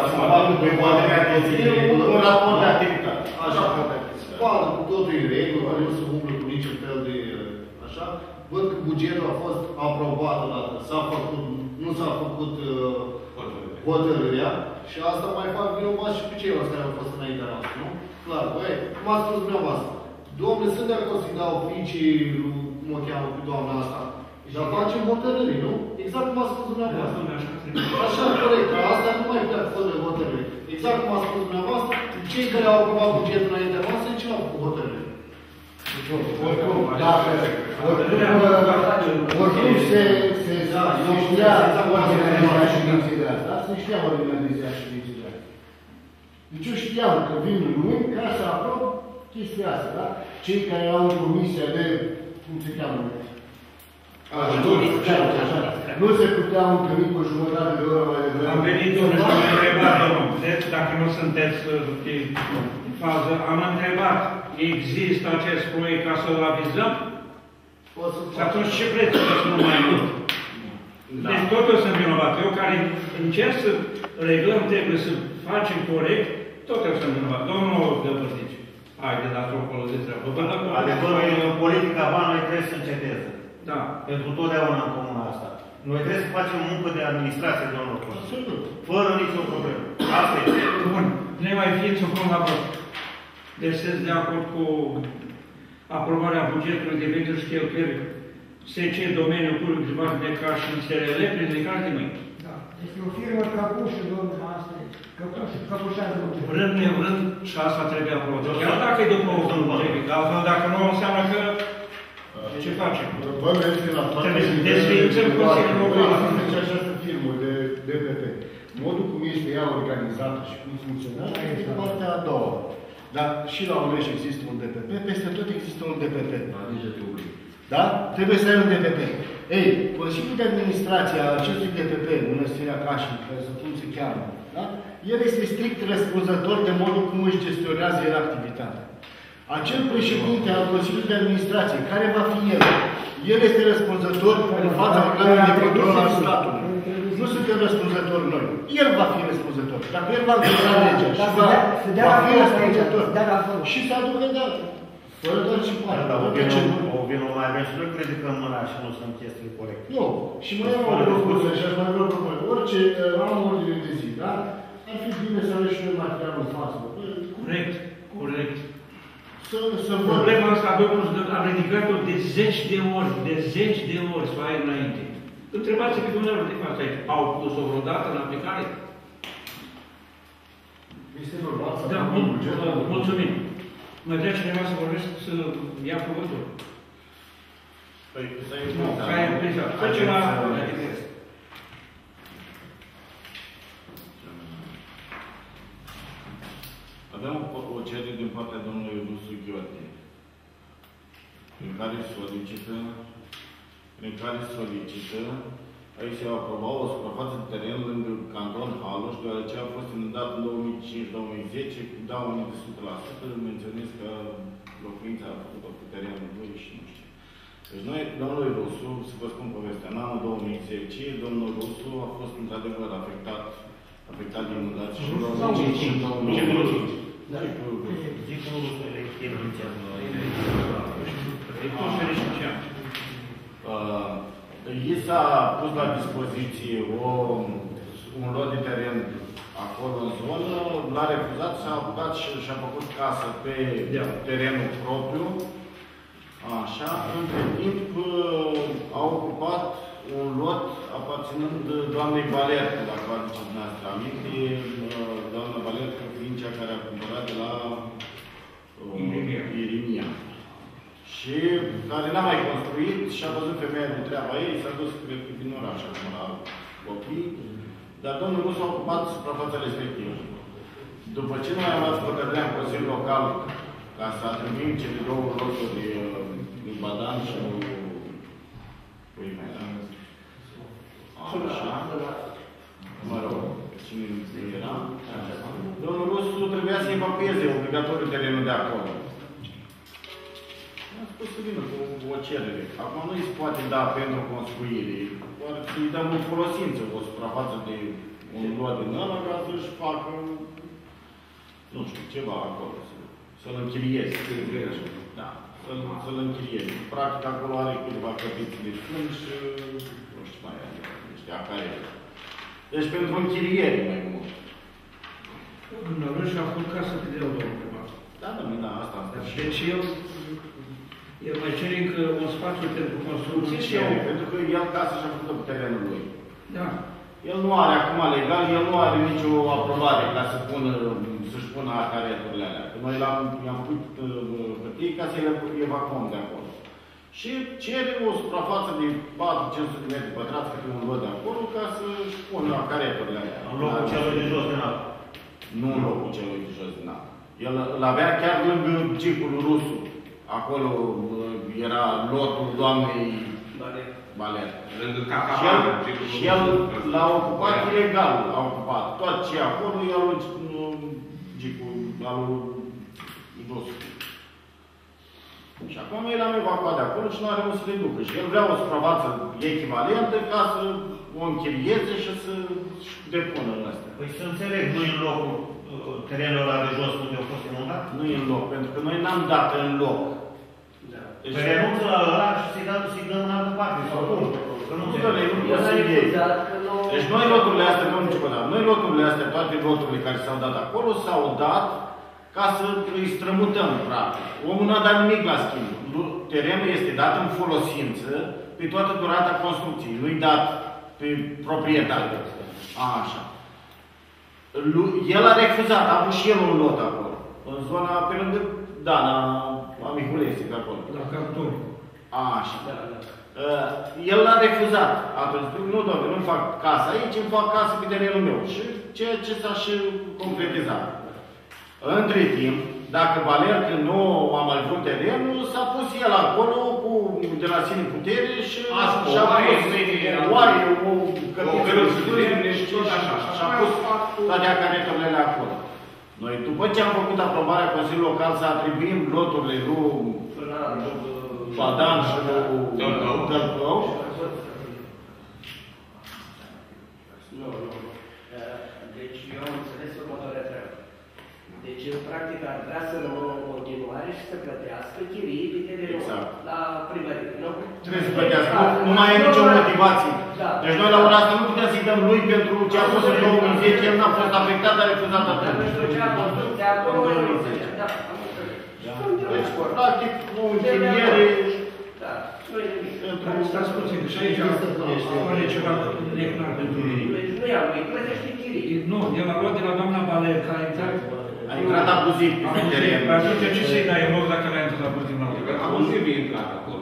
raport de activitate. Așa, scoală cu totul în regulă, nu se umblă cu niciun fel de așa. Văd că bugetul a fost aprobat odată, s-a făcut, nu s-a făcut hotărârea și asta mai fac vinovat și pe ceilalți care au fost înaintea noastră, nu? Clar, băi, cum ați spus dumneavoastră, domnule, sunt de acord să-i dau ficii, cum o cheamă pe doamna asta, dar facem hotărâri, nu? Exact cum a spus dumneavoastră. Așa, corect, asta nu mai pleacă fără hotărâri. Exact cum a spus dumneavoastră, cei care au aprobat bugetul înaintea noastră, ce au făcut hotărâri? Oricum, dacă oricum se știa ordinea de ședințele astea, se știa ordinea de ședințele astea. Deci eu știam că vin luni ca să aprob chestia asta, da? Cei care au comisia de, cum se cheamă? Nu se puteau întâlni cu jumătate de oră mai devreme. Am venit, domnule, și am întrebat, domnule, dacă nu sunteți în fază, am întrebat, există acest proiect ca să-l avizăm? Și atunci ce vreți să nu mai mult? Deci totul sunt vinovat. Eu care încerc să reglăm, trebuie să facem corect, totul sunt vinovat. Domnul Dăpărtici, hai de dat o de treabă. Adevărul e că politica banului trebuie să înceteze. Da. Pentru totdeauna în comuna asta. Noi trebuie să facem muncă de administrație, domnul Consiliu. Fără nicio problemă. Asta e. Bun. Ne mai fiind supun la vot. Deci sunteți de acord cu aprobarea bugetului de venituri și cheltuieli SC, domeniul public privat de ca și în SRL, prin declar de mâini. Da. Este o firmă căpușă, domnul, asta e. Căpușează lucruri. Vrând nevrând și asta trebuie aprobată. Chiar dacă e după o potrivit. Altfel, dacă nu, înseamnă că ce facem? Trebuie să desființăm Consiliul Local. Deci această firmă de DPP, modul cum este ea organizată și cum funcționează, este partea a doua. Dar și la Oleș există un DPP, peste tot există un DPP. Da? Trebuie să ai un DPP. Ei, Consiliul de Administrație a acestui DPP, Mănăstirea Cașnic, cum se cheamă, da? El este strict răspunzător de modul cum își gestionează el activitatea. Acel președinte al Consiliului de Administrație, care va fi el? El este răspunzător în fața organului de control al statului. Nu suntem răspunzători noi. El va fi răspunzător. Dacă el va încălca legea și va fi răspunzător și să aducă dată. Fără doar și poate. Dar o vină mai avem și noi ridicăm mâna și nu sunt chestii corecte. Nu. Și mai am o propusă și aș mai vreau propune. Orice am ordine de zi, da? Ar fi bine să avem și noi materialul în față. Corect. Corect. Problema asta, domnul, am ridicat-o de 10 de ori, să o ai înainte. Întrebați-vă pe dumneavoastră de față aici. Au pus-o vreodată în aplicare? Este normal să da, mulțumim. Mai vrea cineva să vorbește, să ia cuvântul? Păi, să iei nu, ca e prizat. Trecem la... Avem o cerere din partea domnului Rusu Gheorghe, prin care solicită, aici se aproba o suprafață de teren lângă canton Haluș, deoarece a fost inundat în 2005-2010 cu daune de 100%, menționez că locuința a făcut-o cu terenul lui și nu știu. Deci noi, domnului Rusu, să vă spun povestea, în anul 2010, domnul Rusu a fost într-adevăr afectat de inundații și în 2005-2010. Da, zic că nu sunt I s-a pus la dispoziție un lot de teren acolo în zonă, l-a refuzat, s-a apucat și și-a făcut casă pe terenul propriu. Așa, între timp a ocupat un lot aparținând doamnei Valercă, dacă vă aduceți dumneavoastră aminte, doamna Valercă fiind cea care a cumpărat de la Irimia. Și care n-a mai construit și a văzut femeia de treaba ei, s-a dus, cred că, din oraș acum la copii, dar domnul nu s-a ocupat suprafața respectivă. După ce noi am luat hotărârea în Consiliul Local ca să atribuim cele două loturi lui Badan și lui Așa. trebuia să evacueze obligatoriu terenul de acolo. Am spus să vină cu o cerere. Acum nu îi se poate da pentru construire. Doar să-i dăm în folosință o suprafață de un lot din ăla ca să-și facă, nu știu, ceva acolo. Să-l închirieze. Da, să-l închirieze. Practic acolo are câteva căpiți de fân și nu știu mai are, niște acarele. Deci pentru închiriere mai mult. Dumnealui și-a făcut casă pe de-al domnul primar. Da, da, asta. Deci el mai cere încă un spațiu pentru construcție. Pentru că el casă și-a făcut pe terenul lui. Da. El nu are acum legal, el nu are nicio aprobare ca să-și pună acareturile alea. Noi i-am făcut hârtii ca să le evacuăm de acolo. Și cere o suprafață de 4-500 de metri pătrați câte un lot de acolo ca să-și pună acareturile alea. În locul celui de jos din apă. Nu în locul celui de jos din apă. El îl avea chiar lângă jeepul rusul. Acolo era lotul doamnei Baler. Și el l-a ocupat ilegal, l-a ocupat. Tot ce e acolo e al jeepul, al rusul. Și acum noi l-am evacuat de acolo și nu are unde să le ducă. Și el vrea o suprafață echivalentă ca să o închirieze și să-și depună în ăsta. Păi să înțeleg, nu e în locul terenul ăla de jos unde au fost inundat? Nu e în loc, pentru că noi n-am dat în loc. Deci păi renunță la ăla și să-i dăm în altă parte, sau cum? Deci noi loturile astea, domnul Ciucădar, noi loturile astea, toate loturile care s-au dat acolo, s-au dat ca să îi strămutăm, practic. Omul n-a dat nimic la schimb. Terenul este dat în folosință pe toată durata construcției, nu-i dat pe proprietate. Așa. El a refuzat, a avut și el un lot acolo, în zona, pe lângă, da, la Mihulese, pe acolo. La canton. Așa. El l-a refuzat. Atunci, nu, doamne, nu fac casă aici, îmi fac casă pe terenul meu. Și ceea ce s-a și concretizat. Între timp, dacă Valer nu a mai vrut terenul, s-a pus el acolo de la sine putere și și-a pus oaie, o căpiță și-a pus toate acareturile acolo. Noi, după ce am făcut aprobarea Consiliului Local, să atribuim loturile lui Badan și Tălcău. Nu. Deci eu am înțeles următoarea treabă. Deci, în practic, ar vrea să rămână în continuare și să plătească chirii pe terenul la primărie, nu? Trebuie să plătească. Nu mai e nicio motivație. Deci noi la ora asta nu putem să-i dăm lui pentru ce a fost în 2010, el n-a fost afectat, dar a refuzat atunci. Dar pentru ce a construcție acolo, nu înțeleg. Da, am înțeles. Deci, practic, o închiriere... Da, nu e nimic. Stați puțin, și aici apare ceva neclar pentru ei. Nu ia lui, plătește chirii. Nu, el a luat de la doamna Baler, care a intrat... A intrat abuziv pe teren. Atunci ce să-i dai în loc dacă l-a intrat abuziv la urmă? Abuziv e intrat acolo.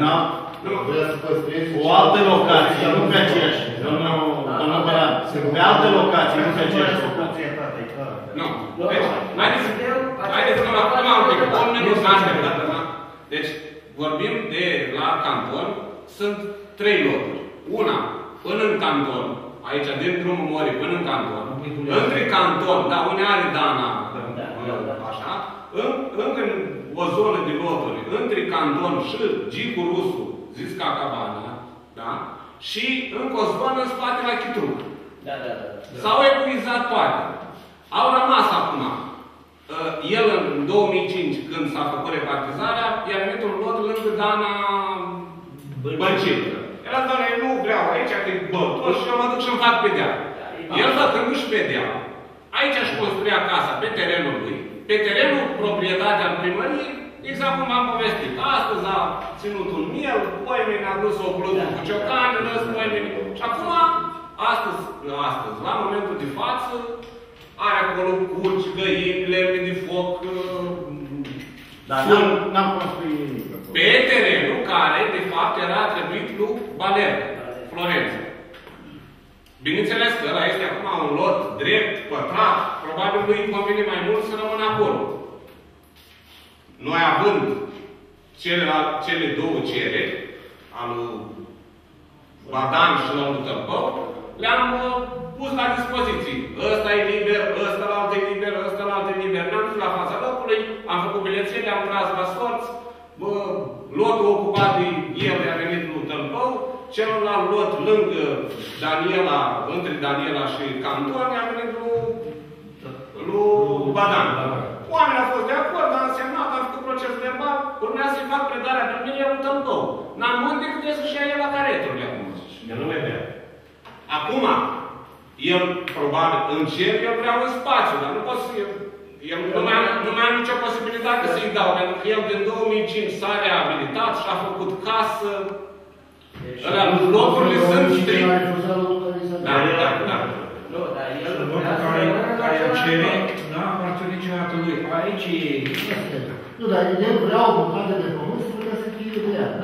O altă locație, nu pe aceeași. Domnul Băran, pe altă locație, nu pe aceeași. Nu. Deci, haideți că acum un pic, un minut să așteptat. Deci, vorbim de la canton, sunt 3 loturi. Una, până în canton, aici, din drumul Mori până în canton, între canton, da, unde are Dana, așa, încă o zonă de loturi, între canton și Gicul Rusu, zis Cacabana, da, și încă o zonă în spate la Chitruc. S-au epuizat toate. Au rămas acum. El în 2005, când s-a făcut repartizarea, i-a venit un lot lângă Dana Băncilă. El a zis, doamne, nu vreau aici, că e bătos și eu mă duc și-mi fac pe deal. El făcându-și pe deal, aici își construia casa pe terenul lui, pe terenul proprietatea în primărie, exact cum am povestit. Astăzi a ținut un miel, poimeni a dus o bludă cu ciocani, și acum, astăzi, la momentul de față, are acolo curci, găini, lemne de foc, dar n-am construit nimic. Pe terenul care, de fapt, era atribuit lui Baler, Florența. Bineînțeles că ăla este acum un lot drept, pătrat, probabil lui convine mai mult să rămână acolo. Noi având cele două cereri, al lui Badan și la lui Tălcău, le-am pus la dispoziție. Ăsta e liber, ăsta la alt e liber, ăsta la alt e liber. Daniela, între Daniela și Cantoane, a venit lui Badan. Oamenii au fost de acord, a însemnat, a făcut procesul verbal, urmează să-i fac predarea pe mine, eu uităm două. N-am mult decât să-și ia el la careturile acum. El nu mai vrea. Acum, el probabil în cer, el vrea un spațiu, dar nu pot să... El nu mai am nicio posibilitate să-i dau, pentru că el din 2005 s-a reabilitat și a făcut casă. Locurile sunt strict. Da. Nu, dar el... Care îl cere, n-a aparținut niciodată lui. Aici e... Nu, dar el vrea o bucată de pământ să putea să fie de ea.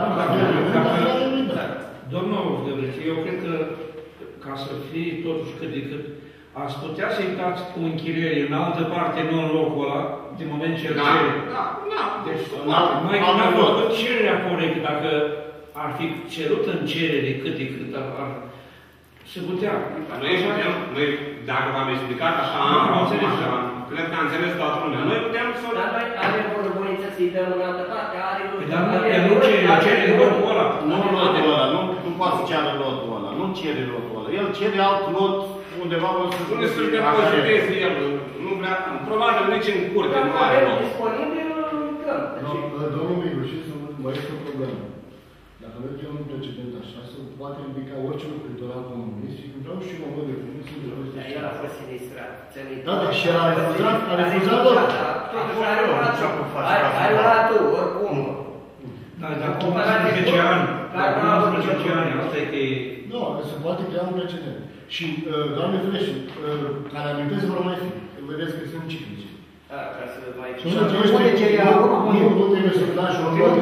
Domnul Găvreț, eu cred că, ca să fie totuși cât de cât, ați putea să-i dați cu închiriere în altă parte, nu în locul ăla, din moment ce îl cere. Da. Deci, mai că n-a făcut cererea corectă, dacă ar fi cerut în cerere cât de cât ar se putea. Noi, dacă v-am explicat așa, cred că a înțeles toată lumea. Noi putem să... Dar noi avem vorbuniță să-i dăm în altă parte, are... Dar nu cere lotul ăla. Nu lotul ăla, nu poate să ceară lotul ăla, nu cere lotul ăla. El cere alt lot undeva unde să... Unde să-l depoziteze el, nu vrea, probabil nici în curte nu are loc. Disponibil, Domnul Migu, și mai este o problemă. Dacă mergem un precedent așa, se poate ridica orice lucrător comunist, vreau și un mod de comunist, dar el a fost sinistrat. Da, dar și el a refuzat lor. Ai luat tu, oricum. Da, dar cum 19 ani, dacă 19 ani, asta e că e... Nu, se poate crea un precedent. Și, Doamne ferește, calamități vor mai fi. Vedeți că sunt ciclice. Ca să mai... Nu trebuie să lași o luat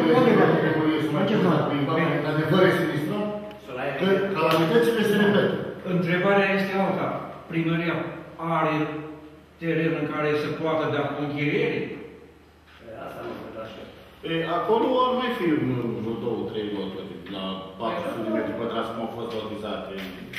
de adevăr este sinistrat, că calamitățile se repetă. Întrebarea este alta. Primăria are teren în care se poată da cu închiriere? Asta nu pot așa. Acolo ar mai fi vreo 2-3 loturi la 400 de metri pătrați, cum au fost lotizate.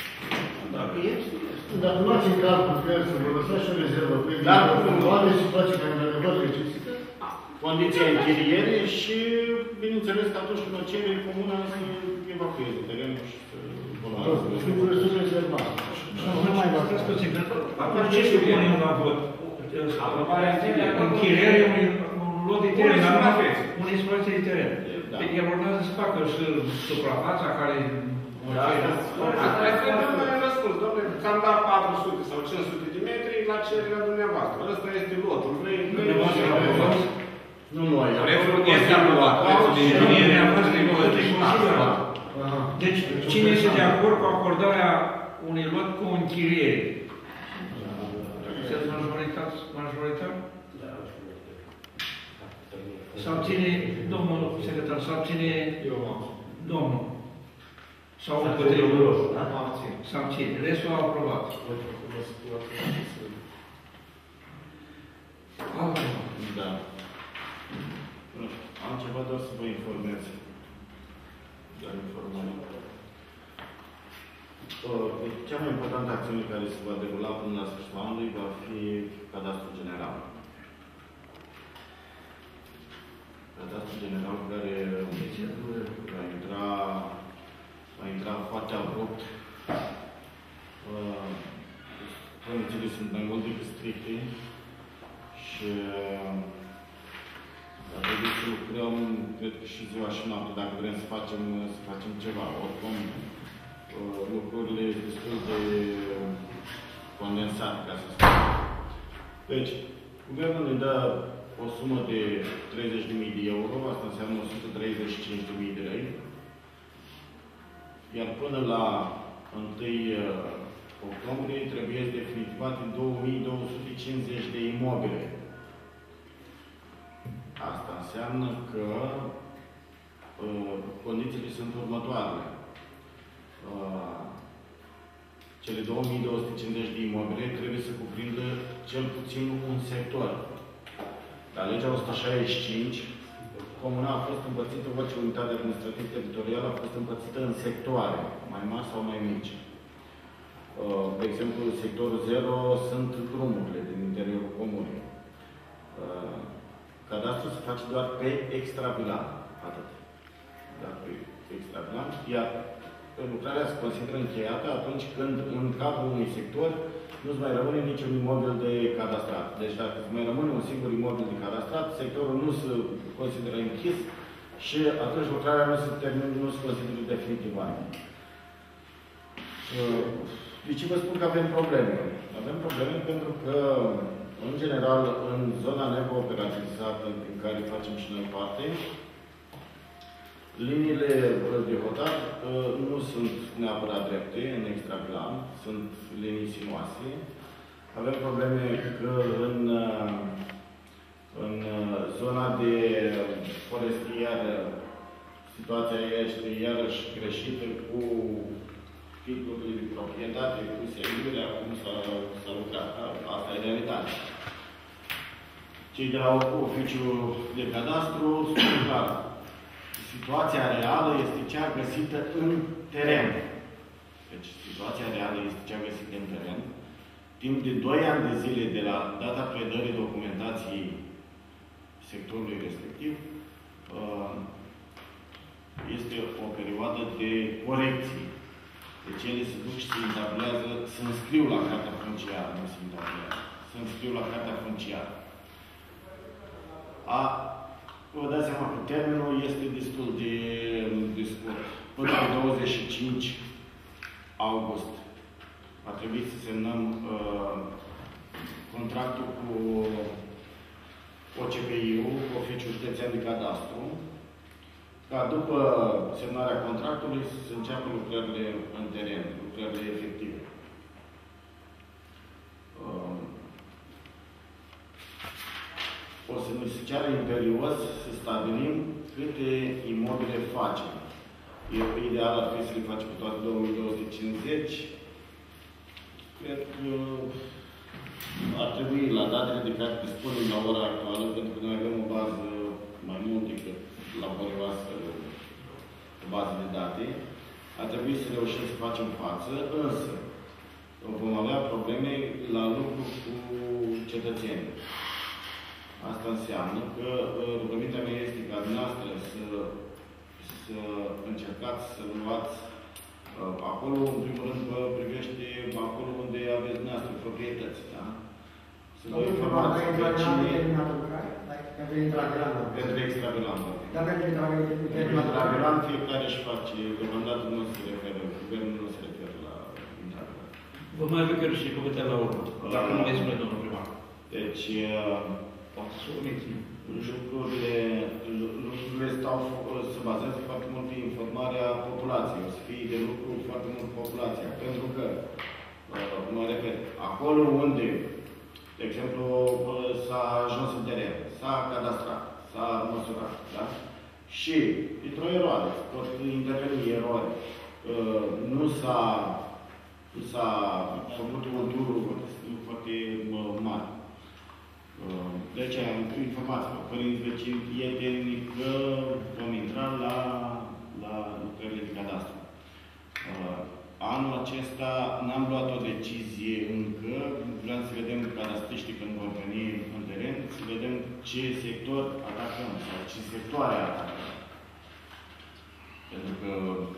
Dacă luați în calcul că să vă lăsați și o rezervă pe toate situații care într-adevăr necesită, condiția închirierii și, bineînțeles, că atunci când o cere comuna să evacueze terenul și să sunt rezervate. Nu mai vă spus puțin, că acum ce se pune la vot? Închirierea un lot de teren, dar nu aveți. Unde explorație de teren. El urmează să facă și suprafața care... Asta este răspuns, domnule, ți-am dat 400 sau 500 de metri la cererea dumneavoastră. Ăsta este lotul. Nu noi. Prețul este aprobat. Prețul de inginerie a fost negociat. Deci, cine este de acord cu acordarea unui lot cu închiriere? Sunteți majoritar? S-abține, domnul secretar, s-abține domnul. Sau împotrivă. S-abține. Restul a aprobat. Da. Am ceva doar să vă informez. Doar informare. Cea mai importantă acțiune care se va derula până la sfârșitul anului va fi cadastrul general. Cadastrul general care va intra foarte abrupt. Condițiile sunt mai mult decât stricte și trebuie să lucrăm, cred că și ziua și noapte, dacă vrem să facem ceva. Oricum, lucrurile sunt destul de condensate, ca să spun. Deci, guvernul ne dă o sumă de 30.000 de euro, asta înseamnă 135.000 de lei. Iar până la 1 octombrie trebuie definitivate 2.250 de imobile. Asta înseamnă că condițiile sunt următoarele. Cele 2.250 de imobile trebuie să cuprindă cel puțin un sector. La legea 165, comuna a fost împărțită, orice unitate administrativ-teritorială a fost împărțită în sectoare, mai mari sau mai mici. De exemplu, sectorul 0 sunt drumurile din interiorul comunei. Cadastrul se face doar pe extravilan, atât. Doar pe extravilan, iar lucrarea se consideră încheiată atunci când în cadrul unui sector nu-ți mai rămâne niciun imobil de cadastrat. Deci dacă îți mai rămâne un singur imobil de cadastrat, sectorul nu se consideră închis și atunci lucrarea nu se consideră definitivă. De ce vă spun că avem probleme? Avem probleme pentru că, în general, în zona necooperativizată în care facem și noi parte, liniile de hotar nu sunt neapărat drepte în extravilan, sunt linii sinuoase. Avem probleme că în zona de forestieră situația este iarăși greșită cu titlurile de proprietate, cu servirea, cum s-a lucrat. Asta e realitatea. Cei de la oficiul de cadastru spun clar. Situația reală este cea găsită în teren. Deci, situația reală este cea găsită în teren. Timp de 2 ani de zile de la data predării documentației sectorului respectiv, este o perioadă de corecție. Deci ele se duc și se intablează, se înscriu la cartea funciară, nu se intablează. Se înscriu la cartea funciară. Vă dați seama că termenul este destul de scurt. Până la 25 august a trebuit să semnăm contractul cu OCPI-ul, Oficiul Județean de Cadastru, ca după semnarea contractului să înceapă lucrările în teren, lucrările efective. O să ne se ceară imperios să stabilim câte imobile facem. Ideal ar fi să le facem pe toate 2250. Cred că ar trebui, la datele de care dispunem la ora actuală, pentru că noi avem o bază mai mult decât laborioasă, o bază de date, ar trebui să reușim să facem față, însă vom avea probleme la lucru cu cetățenii. Asta înseamnă că rugămintea mea este ca dumneavoastră să încercați să luați acolo, în primul rând, vă privește acolo unde aveți dumneavoastră proprietăți, da? Să vă informați pe cine... Pentru intravilan. Pentru extravilan. Dar pentru intravilan fiecare își face, deocamdată nu se referă, guvernul nu se referă la intravilan. Vă mai refer și cuvântul la urmă, dacă nu mai spune domnul primar. Deci, lucrurile se bazează foarte mult pe informarea populației. O să fie de lucru foarte mult populația. Pentru că, mă repet, acolo unde, de exemplu, s-a ajuns în teren, s-a cadastrat, s-a măsurat, da? Și, într-o eroare, pot interveni erori, nu s-a făcut conturul foarte mare. De aceea, informați-vă, părinți, vecini, prieteni, că vom intra la lucrările de cadastru. Anul acesta n-am luat o decizie încă, vreau să vedem cadastriștii când vor veni în teren, să vedem ce sector atacăm sau ce sectoare atacăm. Pentru că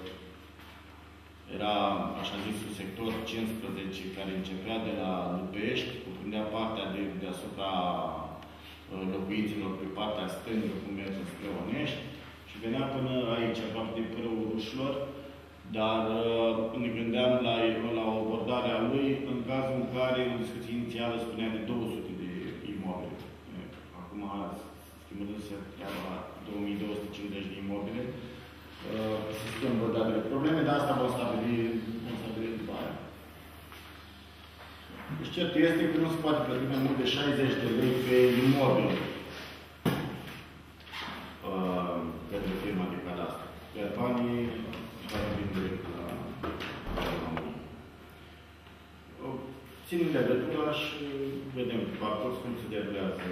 era, așa zisul, sector 15, care începea de la Lupești, cuprindea partea deasupra locuinților pe partea stângă, cum merge spre Onești, și venea până aici, aproape de Pârâul Rușilor, dar ne gândeam la o abordare a lui în cazul în care o discuție inițială spunea de 200 de imobile. Acum, schimbându-se treaba la 2250 de imobile, se schimbă datele probleme, dar asta vom stabili după aia. Deci cert este că nu se poate plăti mai mult de 60 de lei pe imobil pentru firma de cadastru. Iar banii vin direct la ținem legătura și vedem pe parcurs cum se derulează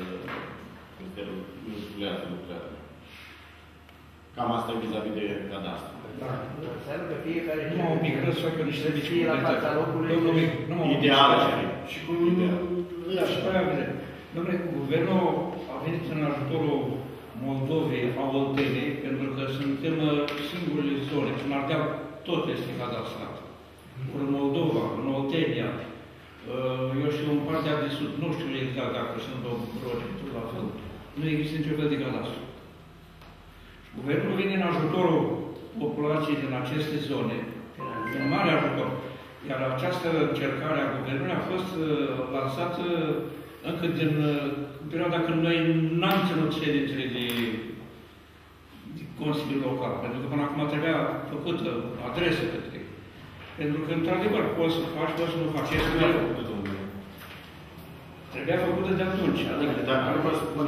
lucrarea. Cam asta e vis-a-vis de cadastru. Da. Înseamnă că fiecare... Numai un pic, vreau să fac eu niște fie la fața locului... Ideal. Și cu Dom'le, guvernul a venit în ajutorul Moldovei, a Oltenei, pentru că suntem singurele zone. În Ardeal tot este cadastrat. În Moldova, în Oltenia, eu știu, în partea de sud, nu știu exact dacă sunt o proiecte la fel, nu există niciun fel de cadastru. Guvernul vine în ajutorul populației din aceste zone, în mare ajutor. Iar această încercare a Guvernului a fost lansată încă din perioada când noi n-am ținut ședințele de Consiliul Local, pentru că până acum trebuia făcută adresă către. Pentru că, într-adevăr, poți să faci, poți să nu faci. Trebuia făcută de atunci. Dacă nu vă spun,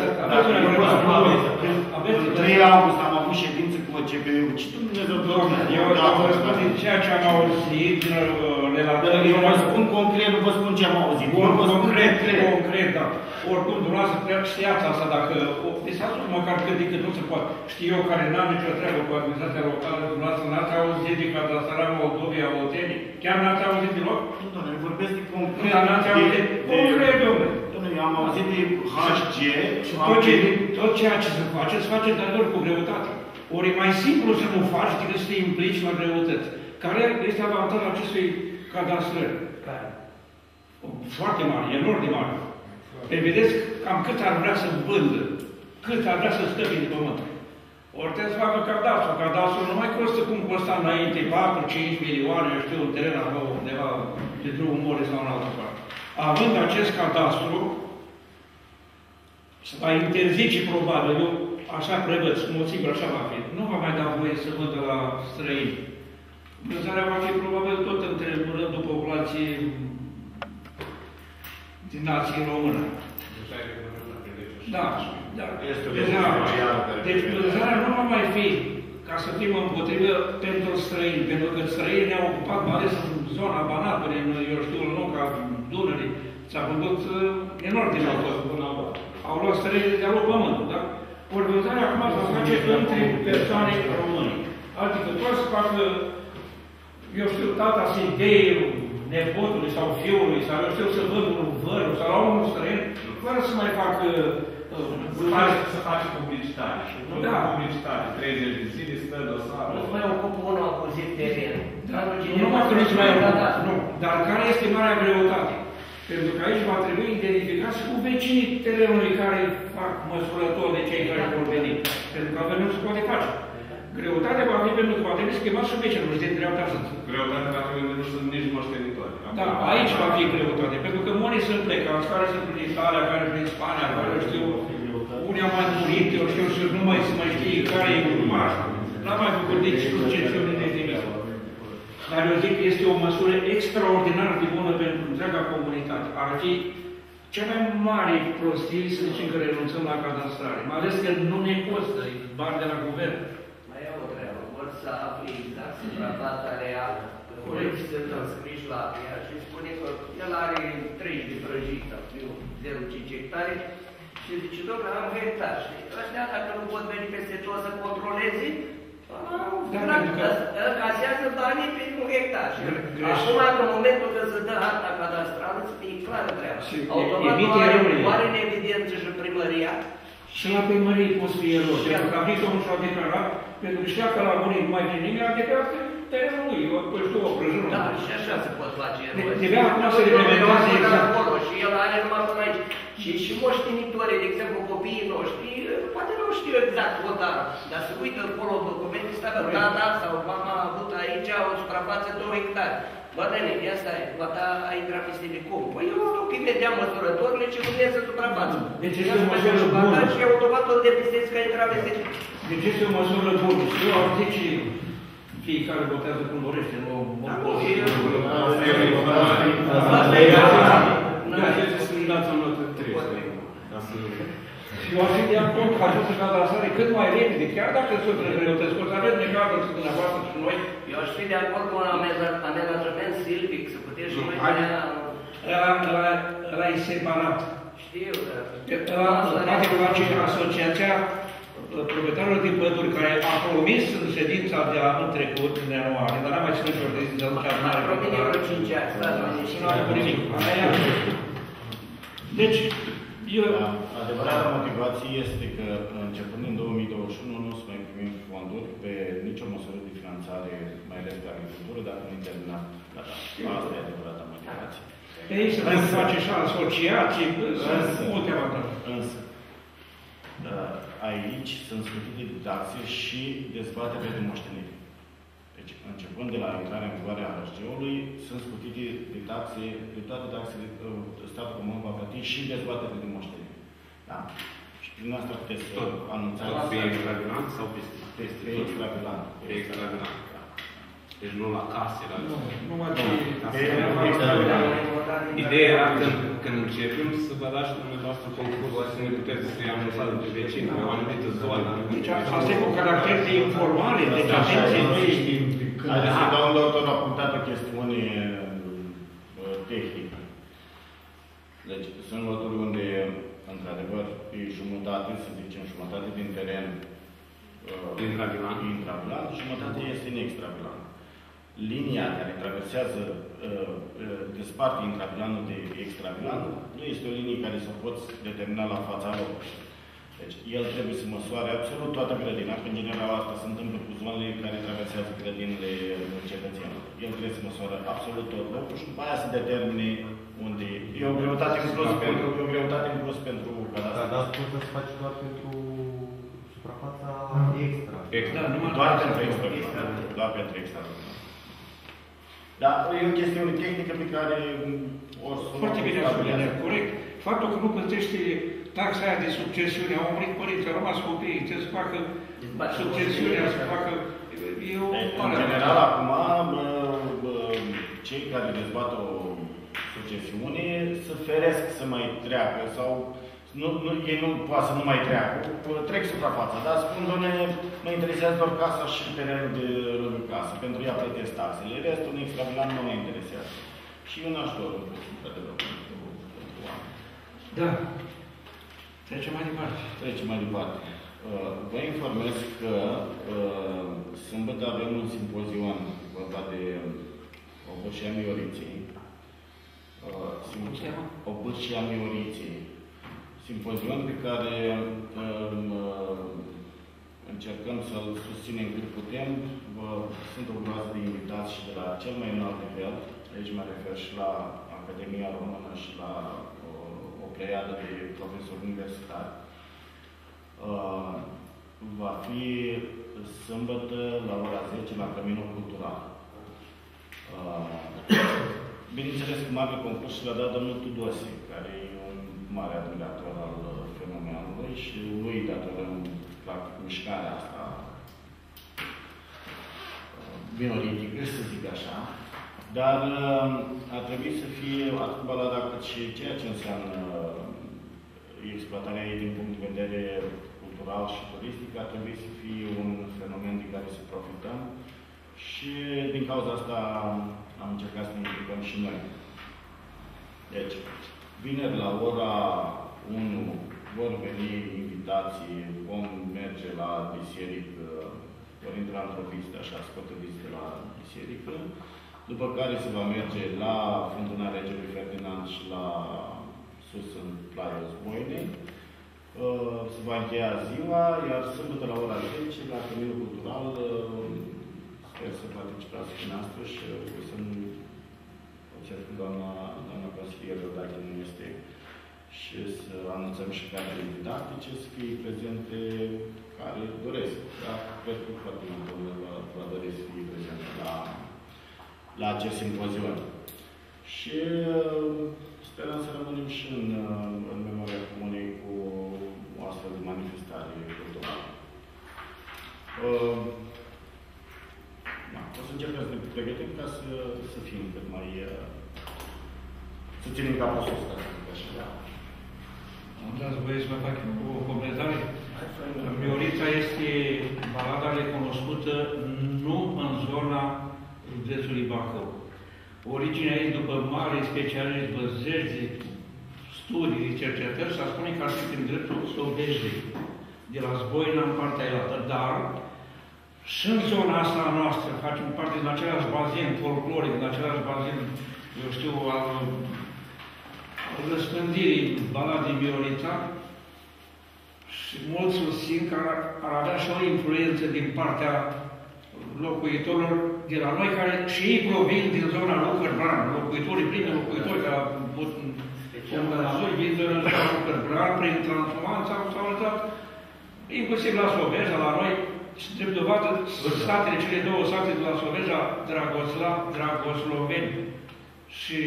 Aveți 3 august am avut ședință cu CPU. Ce Dumnezeu Doamne? Eu vă spun din ceea ce am auzit, din relatării. Eu vă spun concret, nu vă spun ce am auzit. Concret, da. Oricum, dumneavoastră știați asta, dacă... Deci atunci măcar cât de cât nu se poate. Știu eu care n-am nicio treabă cu administrația locală, dumneavoastră n-ați auzit de cadastrarea Moldovei, a Olteniei? Chiar n-ați auzit deloc? Nu, doamne, vorbesc de concret. Dar n-ați auzit? Concret, domnule. Doamne, eu am auzit de HG și tot ceea ce se face dator cu greutate. Ori e mai simplu să nu faci decât să te implici la greutăți. Care este avantajul acestui cadastrări? Care? Foarte mare, enorm de mare. Vedeți cam cât ar vrea să vândă, cât ar vrea să stăpine de pământ. Ori trebuie să facă cadastru. Cadastrul nu mai costă cum costa înainte, 4-5 milioane, eu știu, un teren acolo undeva de drumul More sau în altă parte. Având acest cadastru, se va interzice probabil, eu așa prevăd, sunt sigur, așa va fi. Nu va mai da voie să vândă la străini. Vânzarea va fi probabil tot între rândul populației din nație română. Da, da. Deci vânzarea nu va mai fi ca să fim împotrivă pentru străini, pentru că străinii ne-au ocupat, mai ales în zona Banatului, eu știu, în Lunca, Dunării, s-a vândut enorm de mult. Au luat străinii de-a luat pământul, da? Ori vânzarea acum se face între persoane române. Adică poate să facă, eu știu, tata să-i dea nepotului sau fiului, sau eu știu, să vând un văr sau la unul străin, fără să mai facă... Să face publicitate. Da. Publicitate, 30 de zile, stă dosarul. Nu mai ocupă unul acuzit teren. Nu mă trebuie să mai ocupă. Dar care este marea greutate? Pentru că aici va trebui identificați cu vecinii terenului care fac măsurători de cei care vor veni. Pentru că altfel nu se poate face. Greutatea va fi pentru că va trebui să chemați și vecinul, și de dreapta sunt. Greutatea va fi unde nu sunt nici moștenitori. Da, aici va fi greutate. Pentru că unii sunt plecați, care sunt prin Italia, care prin Spania, care știu, unii au mai murit, eu știu, și nu mai se mai știe care e urmaș. N-am mai făcut nici succesiune de nimic. Dar eu zic că este o măsură extraordinar de bună pentru întreaga comunitate. Ar fi cea mai mare prostie să zicem că renunțăm la cadastrare. Mai ales că nu ne costă bani de la guvern. Mai am o treabă. Vor să afli exact suprafața reală. Colegii sunt înscriși la ea și spune că el are 30 de prăjit sau 0,5 hectare și zice, domnule, am hectare. Și ăștia, dacă nu pot veni peste tot să controleze, casează banii pe un hectar. Acum, în momentul când se dă harta cadastrală, să fie clară treaba. Automat oare în evidență și primăria. Și la primărie poți fi erori. Pentru că aplică nu s-au declarat, pentru că știa că la unii nu mai vine nimeni, a declarat terenul lui. Eu știu o prăjură. Da, și așa se pot face erori. Trebuia acum să reglementeze exact. Și el are numai până aici. Și moștenitorii, de exemplu, copiii noștri, poate nu știu exact votarul, dar se uită acolo în documente, stă că tata sau mama a avut aici o suprafață 2 hectare. Bă, Dani, ia stai, ta a intrat peste de cum? Păi eu duc imediat măsurătorile ce urmează suprafață. Deci este o măsură bună. Și automat îl depistezi că a intrat peste de. Deci este o măsură bună. Și eu am zis și fiecare votează cum dorește, nu mă pot. Asta e să-i dați o notă 3. Și eu aș fi de acord ca această cadastrare cât mai repede, chiar dacă sunt greutăți, că o să avem necadă să dumneavoastră și noi. Eu aș fi de acord cu un amenajament silvic, să puteți și noi Ăla e separat. Știu, dar... Poate face asociația proprietarilor de păduri care a promis în ședința de anul trecut, în ianuarie, dar n-a mai ținut o ședință de atunci adunare. A promis vreo 5 ani, și nu a făcut nimic. Deci, Adevărata motivație este că începând în 2021 nu o să mai primim fonduri pe nicio măsură de finanțare, mai ales pe agricultură, dacă nu terminăm. Asta e adevărata motivație. Ei se pot face și asociații, multe avantaje. Însă, aici sunt scutite de taxe și dezbatere de moștenire. Deci, începând de la intrarea în vigoare a HG-ului, sunt scutite de taxe, de toate taxele, statul român va plăti și dezbatere de moștenire. Da? Și prin asta puteți să anunțați... Pe extrabilant sau peste? Pe extrabilant. Pe extrabilant. Deci nu la case, la... Nu mai Ideea era când începem să vă dați dumneavoastră concursul, să ne puteți să i anunțați de vecini, pe o anumită zonă. Deci asta e cu caracter de informare, deci atenție de... Haideți să dau doctor apuntat o chestiune tehnică. Deci sunt loturi unde, într-adevăr, e jumătate, să zicem, jumătate din teren intravilan, jumătate este în extravilan. Linia care traversează, desparte intravilanul de extravilan, nu este o linie care să poți determina la fața locului. Deci, el trebuie să măsoare absolut toată grădina, că în general asta se întâmplă cu zonele care traversează grădinile cetățenilor. El trebuie să măsoare absolut tot locul și după aia să determine unde... E o greutate în plus pentru cadastru. Dar poți să faci doar pentru suprafața extra. Doar pentru extra. Doar pentru extra. Dar e o chestiune tehnică pe care Foarte bine spune, corect. Faptul că nu plătește taxa aia de succesiune, au murit părinți, au rămas copiii, trebuie să facă succesiunea, să facă... În general, acum, cei care dezbat o succesiune se feresc să mai treacă sau ei nu poate să nu mai treacă, trec suprafața, dar spun, doamne, mă interesează doar casa și terenul de lângă casă, pentru ea plătesc taxele, restul în extravilan nu mă interesează. Și un ajutor, pentru oameni. Da. Trecem mai departe. Trecem mai departe. Vă informez că sâmbătă avem un simpozion vorba de Obârșia Mioriței. Obârșia Mioriței. Simpozion pe care încercăm să-l susținem cât putem. Sunt o groază de invitați și de la cel mai înalt nivel. Aici mă refer și la Academia Română și la o pleiadă de profesori universitari. Va fi sâmbătă la ora 10 la Căminul Cultural. Bineînțeles că mare concurs l-a dat domnul Tudose, care e un mare admirator al fenomenului și lui datorăm practic mișcarea asta minoritică, să zic așa. Dar ar trebui să fie atât balada cât și ceea ce înseamnă exploatarea ei din punct de vedere cultural și turistic, ar trebui să fie un fenomen de care să profităm și din cauza asta am încercat să ne implicăm și noi. Deci, vineri la ora 1 vor veni invitații, vom merge la biserică, vor intra într-o vizită, așa, scurtă vizită la biserică, după care se va merge la Fântâna Regelui Ferdinand și la sus în Plaiul Zboinei. Se va încheia ziua, iar sâmbătă la ora 10, la Căminul Cultural, sper să participați cu noastră și o să-mi observ că doamna consilier dacă nu este și să anunțăm și cadrele didactice să fie prezente care doresc. Dar cred că foarte multă lume va dori să fie prezente la acest simpozion. Și sperăm să rămânem și în memoria comunei cu o astfel de manifestare culturală. O să încercăm să ne pregătim ca să fim cât mai... să ținem capul sus, ca să zic așa. Am dați voie să vă fac o completare. Miorița este balada recunoscută nu în zona județului Bacău. Originea ei, după mare specialiști, după zeci de studii, de cercetări, s-a spune că ar fi prin dreptul Săudejde, de la Zboina în partea aia. Dar și în zona asta noastră facem parte din același bazin folcloric, din același bazin, eu știu, al răspândirii baladei Viorița și mulți susțin că ar avea și o influență din partea locuitorilor de la noi, care și ei provin din zona Lucăr-Bran, locuitorii, primii locuitori care vin din zona Lucăr-Bran, prin transformanță s-au lăsat, inclusiv la Soveja, la noi, și drept dovadă, satele, cele două sate de la Soveja, Dragosloveni și...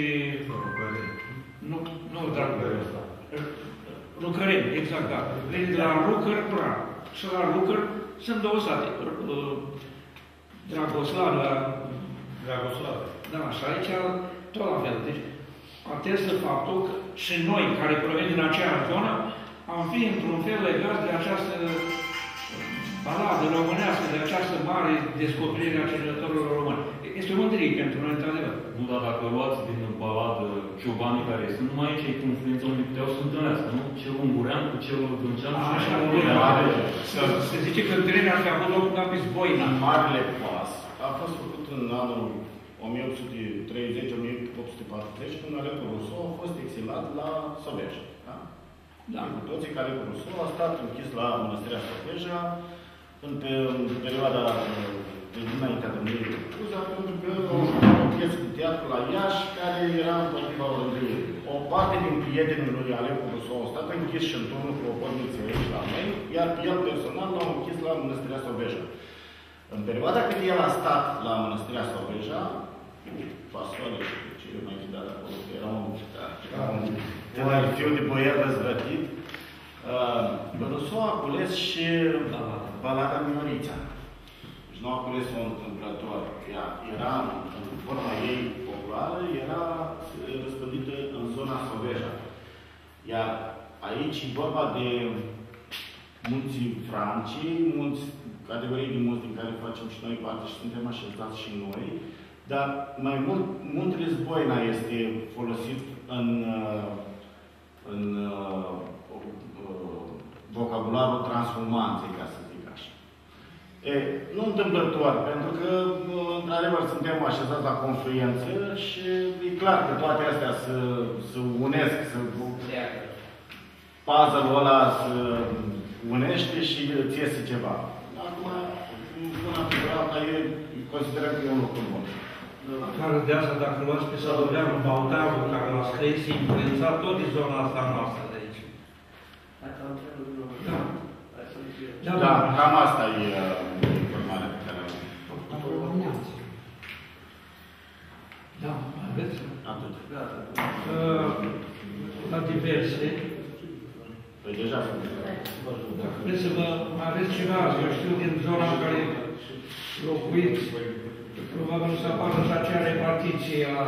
Nu, Lucăreni, exact, da. Vin de la Lucăr-Bran și la Lucăr sunt două sate. Dragoslav, da, și aici tot la fel. Deci, atestă faptul că și noi, care provenim din aceeași zonă, am fi într-un fel legați de această baladă românească, de această mare descoperire a cercetătorilor români. Este o mândrie pentru noi, într-adevăr. Nu, dar dacă luați din baladă ciobanii care sunt, numai aici e influență unde puteau să întâlnească, nu? Cel ungurean cu cel gâncean și așa, se zice că întâlnirea ar fi avut loc la Pisboina. Marele pas a fost făcut în anul 1830-1840, când Aleppo Rousseau a fost exilat la Soveja. Da? Da. Cu toții care cu Rousseau a stat închis la Mănăstirea Soveja în perioada dinaintea domniei Cuza, pentru că o piesă de teatru la Iași, care era împotriva Orândului. O parte din prietenii lui Aleppo Rousseau au stat închis și în turnul cu o porniță aici la noi, iar pe el personal l-au închis la Mănăstirea Soveja. În perioada când el a stat la Mănăstirea Soveja, cu pasoane și cu ce mai chidat acolo, că era un tânăr fiu de boier răzvătit, Rousseau a cules și balada Minorița. Deci nu a cules-o întâmplător. Ea era, în forma ei populară, era răspândită în zona Soveja. Iar aici e vorba de munții Francii, categorii de munți din care facem și noi parte și suntem așezați și noi, dar mai mult, muntele Zboina este folosit în vocabularul transformanței, ca să zic așa. Nu întâmplător, pentru că, într-adevăr, suntem așezați la confluență și e clar că toate astea se unesc, puzzle-ul ăla se unește și îți iese ceva. Acum, una pe alta, considerăm că e un lucru bun. Care de asta, dacă luați pe Sadoveanu, Baldavul, care l-a scris, influențat tot din zona asta noastră de aici. Da, cam asta e informarea pe care am. Da, aveți? Atât. La diverse. Păi deja sunt. Dacă vreți să vă aveți ceva, eu știu, din zona în care locuiți, probabil nu se apară și acea repartiție a...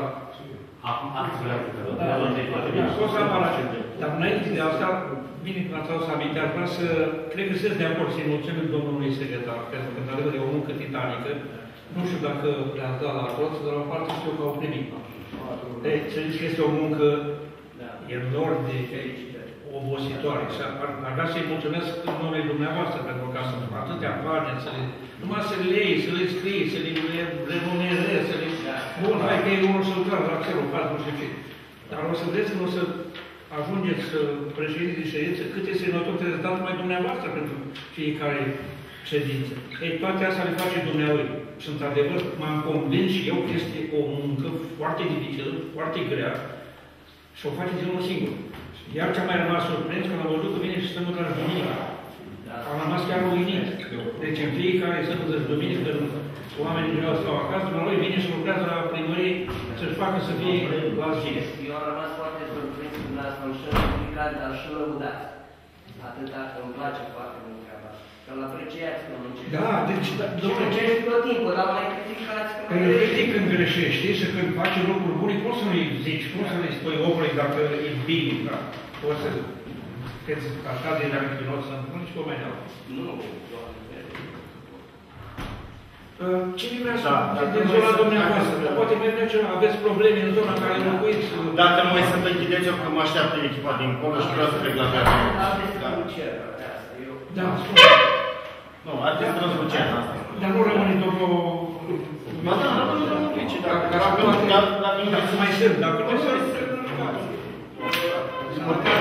O să apară aceea. Dar înainte de asta, bine că ați adus aminte, ar vrea să... Cred că sunteți de acord să-i mulțumim domnului secretar, pentru că, într-adevăr, e o muncă titanică. Nu știu dacă le-ați dat la toți, dar la o parte știu că au primit. Deci, să zic că este o muncă enorm de obositoare. Și ar vrea să-i mulțumesc în numele dumneavoastră, pentru că sunt atâtea pagini, numai să le iei, să le scrii, să le remunerezi, să le... Bun, hai că e unul să-l tragi la xerul, faci nu știu ce. Dar o să vreți, o să ajungeți președinte de ședință, câte semnături trebuie dat mai dumneavoastră pentru fiecare ședință. Ei, toate astea le face dumneavoastră. Și, într-adevăr, m-am convins și eu că este o muncă foarte dificilă, foarte grea și o face de unul singur. Iar ce-a mai rămas surprins, când am văzut că vine și stăm la duminică. Am rămas chiar uimit. Deci în fiecare săptămână și duminică, oamenii vreau să stau acasă, noi vine și lucrează la primărie să-și facă să fie la zi. Eu am rămas foarte surprins când ați implicat, dar și lăudați. Atâta că îmi place foarte mult treaba. Că îl apreciați când muncești. Da, deci... Și muncești tot timpul, dar mai criticați când greșești. Când greșești și când faci lucruri bune, poți să nu-i zici, poți să nu-i spui omului dacă e bine, da? Poți să... Câți așa de neamchinos să nu nici pomeneau. Nu. Cine vrea să din zona dumneavoastră? Poate mai merge, aveți probleme în zona în care locuiți? Dacă nu mai sunt închideți-o, că mă așteaptă echipa dincolo și vreau să trec la viață. Da, nu, artist răzbucea asta. Dar nu rămâne domnul... Ba da, rămâne domnul Vici, dacă mai sunt, dacă nu sunt... Foarte